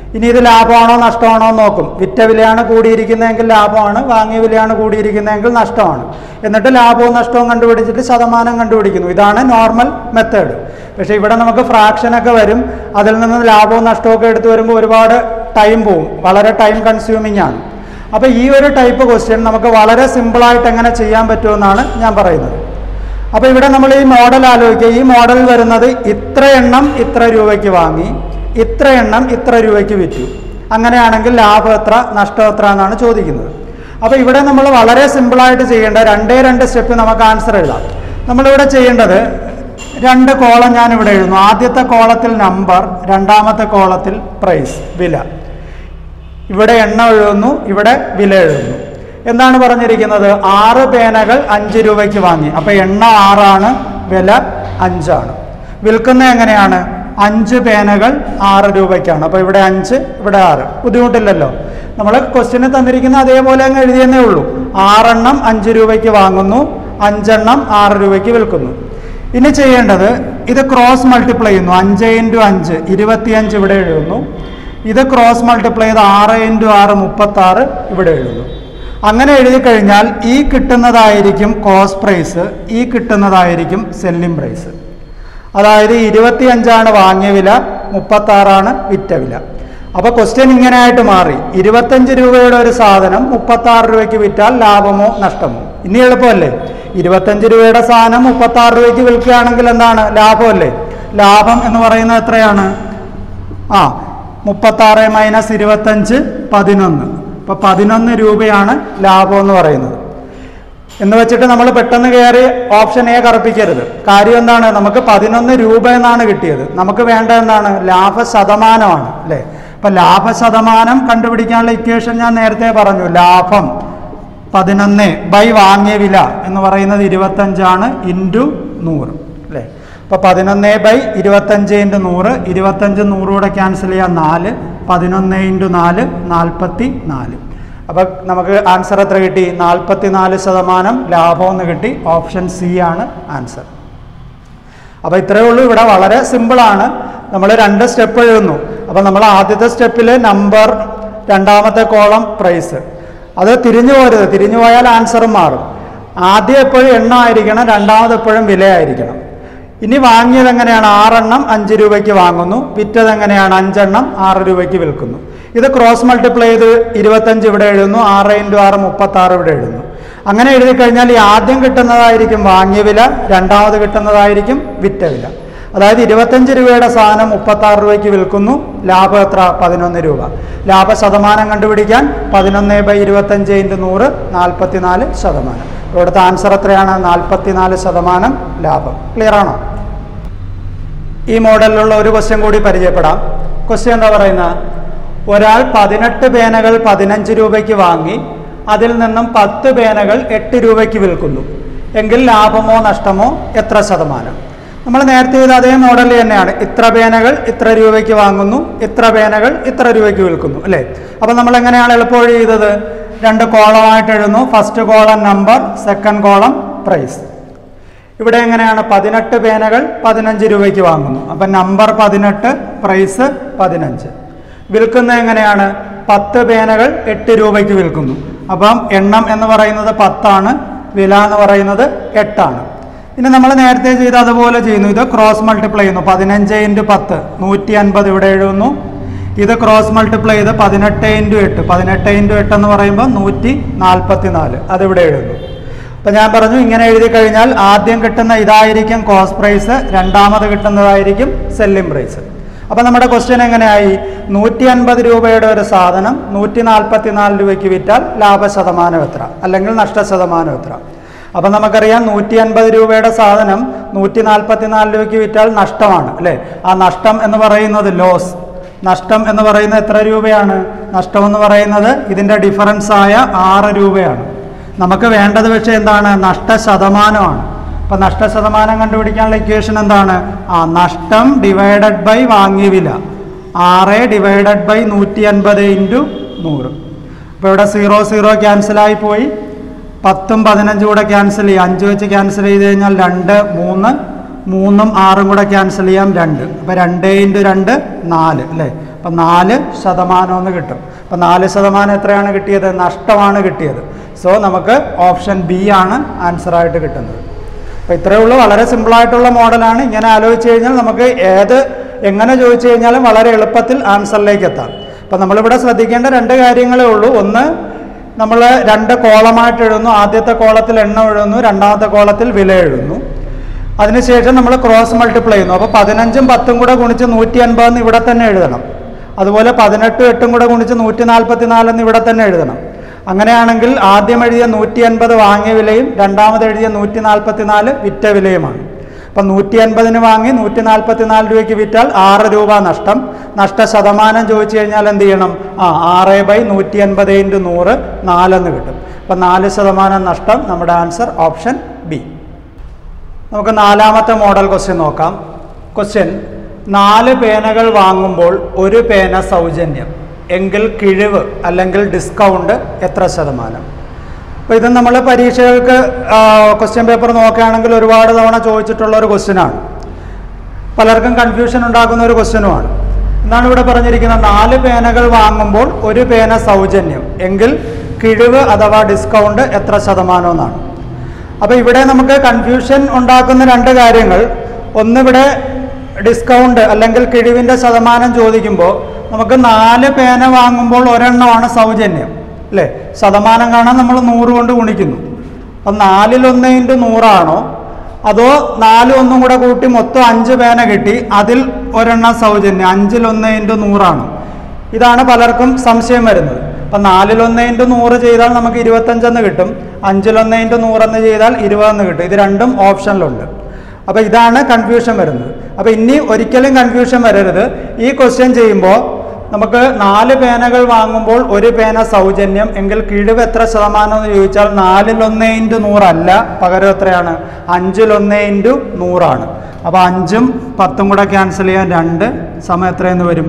Speaker 1: ഇനി ഇത് ലാഭമാണോ നഷ്ടമാണോ എന്ന് നോക്കും. വിറ്റ വിലയാണ് കൂടിയിരിക്കുന്നതെങ്കിൽ ലാഭമാണ്, വാങ്ങിയ വിലയാണ് കൂടിയിരിക്കുന്നതെങ്കിൽ നഷ്ടമാണ്. എന്നിട്ട് ലാഭവും നഷ്ടവും കണ്ടുപിടിച്ചിട്ട് ശതമാനം കണ്ടുപിടിക്കുന്നു. ഇതാണ് നോർമൽ മെത്തേഡ്. പക്ഷേ ഇവിടെ നമുക്ക് ഫ്രാക്ഷനൊക്കെ വരും. അതിൽ നിന്ന് ലാഭവും നഷ്ടവും ഒക്കെ എടുത്തു വരുമ്പോൾ ഒരുപാട് ടൈം പോവും, വളരെ ടൈം കൺസ്യൂമിംഗ് ആണ്. അപ്പോൾ ഈ ഒരു ടൈപ്പ് ക്വസ്റ്റ്യൻ നമുക്ക് വളരെ സിമ്പിളായിട്ട് എങ്ങനെ ചെയ്യാൻ പറ്റുമെന്നാണ് ഞാൻ പറയുന്നത്. അപ്പോൾ ഇവിടെ നമ്മൾ ഈ മോഡൽ ആലോചിക്കുക. ഈ മോഡൽ വരുന്നത് ഇത്ര എണ്ണം ഇത്ര രൂപയ്ക്ക് വാങ്ങി, ഇത്ര എണ്ണം ഇത്ര രൂപയ്ക്ക് വിറ്റു. അങ്ങനെയാണെങ്കിൽ ലാഭം എത്ര, നഷ്ടം എത്ര എന്നാണ് ചോദിക്കുന്നത്. അപ്പോൾ ഇവിടെ നമ്മൾ വളരെ സിമ്പിളായിട്ട് ചെയ്യേണ്ട 2 സ്റ്റെപ്പ് നമുക്ക് ആൻസർ എഴുതാം. നമ്മളിവിടെ ചെയ്യേണ്ടത് 2 കോളം ഞാൻ ഇവിടെ എഴുതുന്നു. ആദ്യത്തെ കോളത്തിൽ നമ്പർ, രണ്ടാമത്തെ കോളത്തിൽ പ്രൈസ്, വില. ഇവിടെ എണ്ണം എഴുതുന്നു, ഇവിടെ വില എഴുതുന്നു. എന്താണ് പറഞ്ഞിരിക്കുന്നത്? 6 പേനകൾ 5 രൂപയ്ക്ക് വാങ്ങി. അപ്പോൾ എണ്ണം 6 ആണ്, വില 5 ആണ്. വിൽക്കുന്നത് എങ്ങനെയാണ്? 5 പേനകൾ 6 രൂപയ്ക്കാണ്. അപ്പോൾ ഇവിടെ 5, ഇവിടെ 6. ബുദ്ധിമുട്ടില്ലല്ലോ. നമ്മൾ ക്വസ്റ്റ്യന് തന്നിരിക്കുന്ന അതേപോലെ അങ്ങ് എഴുതിയെന്നേ ഉള്ളൂ. 6 എണ്ണം 5 രൂപയ്ക്ക് വാങ്ങുന്നു, 5 എണ്ണം 6 രൂപയ്ക്ക് വിൽക്കുന്നു. ഇനി ചെയ്യേണ്ടത് ഇത് ക്രോസ് മൾട്ടിപ്ലൈ ചെയ്യുന്നു. 5 × 5 25 ഇവിടെ എഴുതുന്നു. ഇത് ക്രോസ് മൾട്ടിപ്ലൈ ചെയ്ത് 6 × 6 36 ഇവിടെ എഴുതുന്നു. അങ്ങനെ എഴുതി കഴിഞ്ഞാൽ ഈ കിട്ടുന്നതായിരിക്കും കോസ്റ്റ് പ്രൈസ്, ഈ കിട്ടുന്നതായിരിക്കും സെല്ലിംഗ് പ്രൈസ്. അതായത് 25 വാങ്ങിയ വില, 36 വിറ്റ വില. അപ്പോൾ ക്വസ്റ്റ്യൻ ഇങ്ങനെയായിട്ട് മാറി. 25 രൂപയുടെ ഒരു സാധനം 36 രൂപയ്ക്ക് വിറ്റാൽ ലാഭമോ നഷ്ടമോ? ഇനി എളുപ്പമല്ലേ? 25 രൂപയുടെ സാധനം 36 രൂപയ്ക്ക് വിൽക്കുകയാണെങ്കിൽ എന്താണ്? ലാഭമല്ലേ? ലാഭം എന്ന് പറയുന്നത് എത്രയാണ്? 36 - 25 11. അപ്പോൾ 11 രൂപയാണ് ലാഭം എന്ന് പറയുന്നത്. എന്ന് വെച്ചിട്ട് നമ്മൾ പെട്ടെന്ന് കയറി ഓപ്ഷൻ എ കറുപ്പിക്കരുത്. കാര്യം എന്താണ്? നമുക്ക് 11 രൂപ എന്നാണ് കിട്ടിയത്. നമുക്ക് വേണ്ട എന്താണ്? ലാഭ ശതമാനമാണ്, അല്ലേ? അപ്പം ലാഭ ശതമാനം കണ്ടുപിടിക്കാനുള്ള ഇക്വേഷൻ ഞാൻ നേരത്തെ പറഞ്ഞു. ലാഭം 11 വാങ്ങിയ വില എന്ന് പറയുന്നത് 25 × 100, അല്ലേ? അപ്പോൾ 11 / 25 × 100. 25 100 കൂടെ ക്യാൻസൽ ചെയ്യാം, 4. 11 × 4 44. അപ്പോൾ നമുക്ക് ആൻസർ എത്ര കിട്ടി? 44% ലാഭമെന്ന് കിട്ടി. ഓപ്ഷൻ സി ആണ് ആൻസർ. അപ്പോൾ ഇത്രയേ ഉള്ളൂ. ഇവിടെ വളരെ സിമ്പിളാണ്. നമ്മൾ 2 സ്റ്റെപ്പ് എഴുതുന്നു. അപ്പോൾ നമ്മൾ ആദ്യത്തെ സ്റ്റെപ്പിൽ നമ്പർ, രണ്ടാമത്തെ കോളം പ്രൈസ്. അത് തിരിഞ്ഞു പോരുത്. തിരിഞ്ഞു പോയാൽ ആൻസറും മാറും. ആദ്യം എപ്പോഴും എണ്ണം ആയിരിക്കണം, രണ്ടാമത് എപ്പോഴും വിലയായിരിക്കണം. ഇനി വാങ്ങിയത് എങ്ങനെയാണ്? 6 എണ്ണം 5 രൂപയ്ക്ക് വാങ്ങുന്നു. വിറ്റത് എങ്ങനെയാണ്? 5 എണ്ണം 6 രൂപയ്ക്ക് വിൽക്കുന്നു. ഇത് ക്രോസ് മൾട്ടിപ്ലൈ ചെയ്ത് 25 ഇവിടെ എഴുതുന്നു, 6 × 6 36 ഇവിടെ എഴുതുന്നു. അങ്ങനെ എഴുതി കഴിഞ്ഞാൽ ഈ ആദ്യം കിട്ടുന്നതായിരിക്കും വാങ്ങിയ വില, രണ്ടാമത് കിട്ടുന്നതായിരിക്കും വിറ്റ വില. അതായത് 25 രൂപയുടെ സാധനം 36 രൂപയ്ക്ക് വിൽക്കുന്നു. ലാഭം എത്ര? 11 രൂപ. ലാഭ ശതമാനം കണ്ടുപിടിക്കാൻ 11 / 25 × 100 44%. ഇവിടുത്തെ ആൻസർ എത്രയാണ്? 44% ലാഭം. ക്ലിയർ ആണോ? ഈ മോഡലിലുള്ള ഒരു ക്വസ്റ്റ്യൻ കൂടി പരിചയപ്പെടാം. ക്വസ്റ്റ്യൻ എന്താ പറയുന്നത്? ഒരാൾ 18 പേനകൾ 15 രൂപയ്ക്ക് വാങ്ങി അതിൽ നിന്നും 10 പേനകൾ 8 രൂപയ്ക്ക് വിൽക്കുന്നു. എങ്കിൽ ലാഭമോ നഷ്ടമോ എത്ര ശതമാനം? നമ്മൾ നേരത്തെ ചെയ്ത അതേ മോഡൽ തന്നെയാണ്. ഇത്ര പേനകൾ ഇത്ര രൂപയ്ക്ക് വാങ്ങുന്നു, ഇത്ര പേനകൾ ഇത്ര രൂപയ്ക്ക് വിൽക്കുന്നു, അല്ലേ? അപ്പം നമ്മൾ എങ്ങനെയാണ് എളുപ്പവഴി ചെയ്തത്? 2 കോളമായിട്ട് എഴുതുന്നു. First column number, second column price. ഇവിടെ എങ്ങനെയാണ്? 18 പേനകൾ 15 രൂപയ്ക്ക് വാങ്ങുന്നു. അപ്പം നമ്പർ 18, പ്രൈസ് 15. വിൽക്കുന്നത് എങ്ങനെയാണ്? 10 പേനകൾ 8 രൂപയ്ക്ക് വിൽക്കുന്നു. അപ്പം എണ്ണം എന്ന് പറയുന്നത് 10 ആണ്, വില എന്ന് പറയുന്നത് 8 ആണ്. ഇനി നമ്മൾ നേരത്തെ ചെയ്ത് അതുപോലെ ചെയ്യുന്നു. ഇത് ക്രോസ് മൾട്ടിപ്ലൈ ചെയ്യുന്നു. 15 × 10 150 ഇവിടെ എഴുതുന്നു. ഇത് ക്രോസ് മൾട്ടിപ്ലൈ ചെയ്ത് 18 × 8 18 × 8 എന്ന് പറയുമ്പോൾ 144 അതിവിടെ എഴുതുന്നു. അപ്പം ഞാൻ പറഞ്ഞു ഇങ്ങനെ എഴുതി കഴിഞ്ഞാൽ ആദ്യം കിട്ടുന്ന ഇതായിരിക്കും കോസ്റ്റ് പ്രൈസ്, രണ്ടാമത് കിട്ടുന്നതായിരിക്കും സെല്ലിംഗ് പ്രൈസ്. അപ്പം നമ്മുടെ ക്വസ്റ്റ്യൻ എങ്ങനെയായി? 150 രൂപയുടെ ഒരു സാധനം 144 രൂപയ്ക്ക് വിറ്റാൽ ലാഭശതമാനം എത്ര, അല്ലെങ്കിൽ നഷ്ടശതമാനം എത്ര? അപ്പം നമുക്കറിയാം 150 രൂപയുടെ സാധനം 144 രൂപയ്ക്ക് വിറ്റാൽ നഷ്ടമാണ്, അല്ലേ? ആ നഷ്ടം എന്ന് പറയുന്നത് ലോസ്. നഷ്ടം എന്ന് പറയുന്നത് എത്ര രൂപയാണ്? നഷ്ടം എന്ന് പറയുന്നത് ഇതിൻ്റെ ഡിഫറൻസ് ആയ 6 രൂപയാണ്. നമുക്ക് വേണ്ടത് പക്ഷേ എന്താണ്? നഷ്ടശതമാനമാണ്. അപ്പം നഷ്ടശതമാനം കണ്ടുപിടിക്കാനുള്ള ഇക്വേഷൻ എന്താണ്? നഷ്ടം ഡിവൈഡഡ് ബൈ വാങ്ങിയ വില. 6 ഡിവൈഡഡ് ബൈ 150 × 100. അപ്പോൾ ഇവിടെ 0 0 ക്യാൻസലായി പോയി. 10ഉം 15 കൂടെ ക്യാൻസൽ ചെയ്യാം. 5 വെച്ച് ക്യാൻസൽ ചെയ്ത് കഴിഞ്ഞാൽ 2 3 3ഉം 6ഉം കൂടെ ക്യാൻസൽ ചെയ്യാം 2. അപ്പോൾ 2 × 2 4, അല്ലേ? അപ്പം 4% എന്ന് കിട്ടും. അപ്പം 4% എത്രയാണ് കിട്ടിയത്? നഷ്ടമാണ് കിട്ടിയത്. സോ നമുക്ക് ഓപ്ഷൻ ബി ആണ് ആൻസറായിട്ട് കിട്ടുന്നത്. അപ്പോൾ ഇത്രയേ ഉള്ളൂ. വളരെ സിമ്പിളായിട്ടുള്ള മോഡലാണ്. ഇങ്ങനെ ആലോചിച്ച് കഴിഞ്ഞാൽ നമുക്ക് എങ്ങനെ ചോദിച്ചു കഴിഞ്ഞാലും വളരെ എളുപ്പത്തിൽ ആൻസറിലേക്ക് എത്താം. അപ്പം നമ്മളിവിടെ ശ്രദ്ധിക്കേണ്ട 2 കാര്യങ്ങളേ ഉള്ളൂ. ഒന്ന്, നമ്മൾ 2 കോളമായിട്ട് എഴുതുന്നു. ആദ്യത്തെ കോളത്തിൽ എണ്ണം എഴുതുന്നു, രണ്ടാമത്തെ കോളത്തിൽ വില എഴുതുന്നു. അതിനുശേഷം നമ്മൾ ക്രോസ് മൾട്ടിപ്ലൈ ചെയ്യുന്നു. അപ്പോൾ 15ഉം 10ഉം കൂടെ ഗുണിച്ച് 150 എന്ന് ഇവിടെ തന്നെ എഴുതണം. അതുപോലെ 18ഉം 8ഉം കൂടെ ഗുണിച്ച് 144 എന്ന് ഇവിടെ തന്നെ എഴുതണം. അങ്ങനെയാണെങ്കിൽ ആദ്യം എഴുതിയ 150 വാങ്ങിയ വിലയും രണ്ടാമത് എഴുതിയ 144 വിറ്റ വിലയുമാണ്. അപ്പം 150-ന് വാങ്ങി 144 രൂപയ്ക്ക് വിറ്റാൽ 6 രൂപ നഷ്ടം. നഷ്ട ശതമാനം ചോദിച്ചു കഴിഞ്ഞാൽ എന്ത് ചെയ്യണം? 6/150 × 100 4 കിട്ടും. അപ്പം 4% നഷ്ടം. നമ്മുടെ ആൻസർ ഓപ്ഷൻ ബി. നമുക്ക് 4ാമത്തെ മോഡൽ ക്വസ്റ്റ്യൻ നോക്കാം. ക്വസ്റ്റ്യൻ: 4 പേനകൾ വാങ്ങുമ്പോൾ 1 പേന സൗജന്യം എങ്കിൽ കിഴിവ് അല്ലെങ്കിൽ ഡിസ്കൗണ്ട് എത്ര ശതമാനം? അപ്പോൾ ഇത് നമ്മൾ പരീക്ഷകൾക്ക് ക്വസ്റ്റ്യൻ പേപ്പർ നോക്കുകയാണെങ്കിൽ ഒരുപാട് തവണ ചോദിച്ചിട്ടുള്ള ഒരു ക്വസ്റ്റ്യനാണ്. പലർക്കും കൺഫ്യൂഷൻ ഉണ്ടാക്കുന്ന ഒരു ക്വസ്റ്റ്യനുമാണ്. എന്താണ് ഇവിടെ പറഞ്ഞിരിക്കുന്നത്? 4 പേനകൾ വാങ്ങുമ്പോൾ 1 പേന സൗജന്യം എങ്കിൽ കിഴിവ് അഥവാ ഡിസ്കൗണ്ട് എത്ര ശതമാനം എന്നാണ്. അപ്പോൾ ഇവിടെ നമുക്ക് കൺഫ്യൂഷൻ ഉണ്ടാക്കുന്ന 2 കാര്യങ്ങൾ. ഒന്നിവിടെ ഡിസ്കൗണ്ട് അല്ലെങ്കിൽ കിഴിവിൻ്റെ ശതമാനം ചോദിക്കുമ്പോൾ നമുക്ക് 4 പേന വാങ്ങുമ്പോൾ ഒരെണ്ണമാണ് സൗജന്യം അല്ലേ? ശതമാനം കാണാൻ നമ്മൾ 100 കൊണ്ട് ഗുണിക്കുന്നു. അപ്പം 4/1 × 100 ആണോ, അതോ 4 ഒന്നും കൂടെ കൂട്ടി മൊത്തം 5 പേന കിട്ടി അതിൽ ഒരെണ്ണം സൗജന്യം 5/1 × 100 ആണോ? ഇതാണ് പലർക്കും സംശയം വരുന്നത്. അപ്പം 4/1 × 100 ചെയ്താൽ നമുക്ക് 25 എന്ന് കിട്ടും. 5/1 × 100 എന്ന് ചെയ്താൽ 20 എന്ന് കിട്ടും. ഇത് രണ്ടും ഓപ്ഷനിലുണ്ട്. അപ്പോൾ ഇതാണ് കൺഫ്യൂഷൻ വരുന്നത്. അപ്പോൾ ഇനി ഒരിക്കലും കൺഫ്യൂഷൻ വരരുത്. ഈ ക്വസ്റ്റ്യൻ ചെയ്യുമ്പോൾ നമുക്ക് 4 പേനകൾ വാങ്ങുമ്പോൾ 1 പേന സൗജന്യം എങ്കിൽ കിഴിവ് എത്ര ശതമാനം എന്ന് ചോദിച്ചാൽ 4/1 × 100 അല്ല, പകരം എത്രയാണ്? 5/1 × 100 ആണ്. അപ്പോൾ 5ഉം 10ഉം കൂടെ ക്യാൻസൽ ചെയ്യാൻ 2 സമയം എത്രയെന്ന് വരും?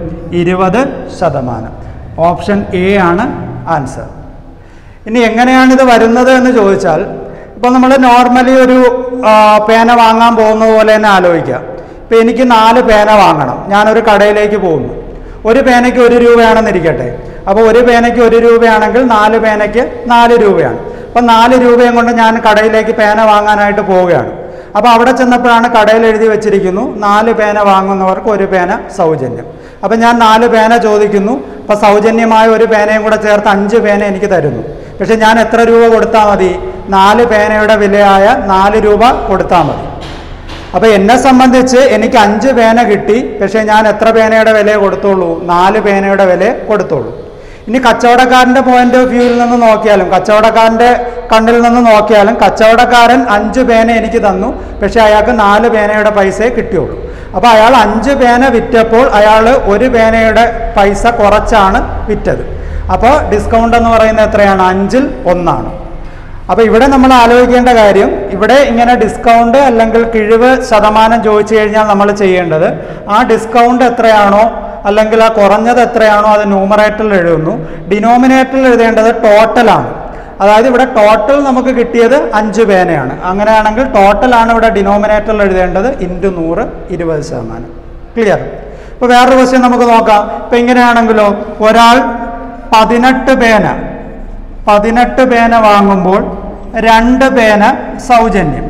Speaker 1: 20%. ഓപ്ഷൻ എ ആണ് ആൻസർ. ഇനി എങ്ങനെയാണിത് വരുന്നത് എന്ന് ചോദിച്ചാൽ, ഇപ്പോൾ നമ്മൾ നോർമലി ഒരു പേന വാങ്ങാൻ പോകുന്നത് പോലെ തന്നെ ആലോചിക്കുക. ഇപ്പോൾ എനിക്ക് 4 പേന വാങ്ങണം. ഞാനൊരു കടയിലേക്ക് പോകുന്നു. ഒരു പേനയ്ക്ക് 1 രൂപയാണെന്നിരിക്കട്ടെ. അപ്പോൾ ഒരു പേനയ്ക്ക് 1 രൂപയാണെങ്കിൽ 4 പേനയ്ക്ക് 4 രൂപയാണ്. അപ്പം 4 രൂപയും കൊണ്ട് ഞാൻ കടയിലേക്ക് പേന വാങ്ങാനായിട്ട് പോവുകയാണ്. അപ്പോൾ അവിടെ ചെന്നപ്പോഴാണ് കടയിൽ എഴുതി വെച്ചിരിക്കുന്നു 4 പേന വാങ്ങുന്നവർക്ക് 1 പേന സൗജന്യം. അപ്പം ഞാൻ 4 പേന ചോദിക്കുന്നു. അപ്പോൾ സൗജന്യമായ 1 പേനയും കൂടെ ചേർത്ത് 5 പേന എനിക്ക് തരുന്നു. പക്ഷെ ഞാൻ എത്ര രൂപ കൊടുത്താൽ മതി? 4 പേനയുടെ വിലയായ 4 രൂപ കൊടുത്താൽ മതി. അപ്പോൾ എന്നെ സംബന്ധിച്ച് എനിക്ക് 5 പേന കിട്ടി. പക്ഷേ ഞാൻ എത്ര പേനയുടെ വില കൊടുത്തോളൂ? 4 പേനയുടെ വില കൊടുത്തോളൂ. ഇനി കച്ചവടക്കാരൻ്റെ പോയിന്റ് ഓഫ് വ്യൂവിൽ നിന്ന് നോക്കിയാലും, കച്ചവടക്കാരൻ്റെ കണ്ണിൽ നിന്ന് നോക്കിയാലും, കച്ചവടക്കാരൻ 5 പേന എനിക്ക് തന്നു. പക്ഷേ അയാൾക്ക് 4 പേനയുടെ പൈസയെ കിട്ടിയുള്ളൂ. അപ്പോൾ അയാൾ 5 പേന വിറ്റപ്പോൾ അയാൾ 1 പേനയുടെ പൈസ കുറച്ചാണ് വിറ്റത്. അപ്പോൾ ഡിസ്കൗണ്ട് എന്ന് പറയുന്നത് എത്രയാണ്? 5/1 ആണ്. അപ്പോൾ ഇവിടെ നമ്മൾ ആലോചിക്കേണ്ട കാര്യം, ഇവിടെ ഇങ്ങനെ ഡിസ്കൗണ്ട് അല്ലെങ്കിൽ കിഴിവ് ശതമാനം ചോദിച്ചു കഴിഞ്ഞാൽ നമ്മൾ ചെയ്യേണ്ടത് ആ ഡിസ്കൗണ്ട് എത്രയാണോ അല്ലെങ്കിൽ ആ കുറഞ്ഞത് എത്രയാണോ അത് ന്യൂമറേറ്ററിൽ എഴുതുന്നു. ഡിനോമിനേറ്ററിൽ എഴുതേണ്ടത് ടോട്ടലാണ്. അതായത് ഇവിടെ ടോട്ടൽ നമുക്ക് കിട്ടിയത് 5 പേനയാണ്. അങ്ങനെയാണെങ്കിൽ ടോട്ടലാണ് ഇവിടെ ഡിനോമിനേറ്ററിൽ എഴുതേണ്ടത്. × 100 20%. ക്ലിയർ? ഇപ്പോൾ വേറൊരു ക്വസ്റ്റ്യൻ നമുക്ക് നോക്കാം. ഇപ്പം ഇങ്ങനെയാണെങ്കിലോ, ഒരാൾ 18 പേന വാങ്ങുമ്പോൾ 2 പേന സൗജന്യം.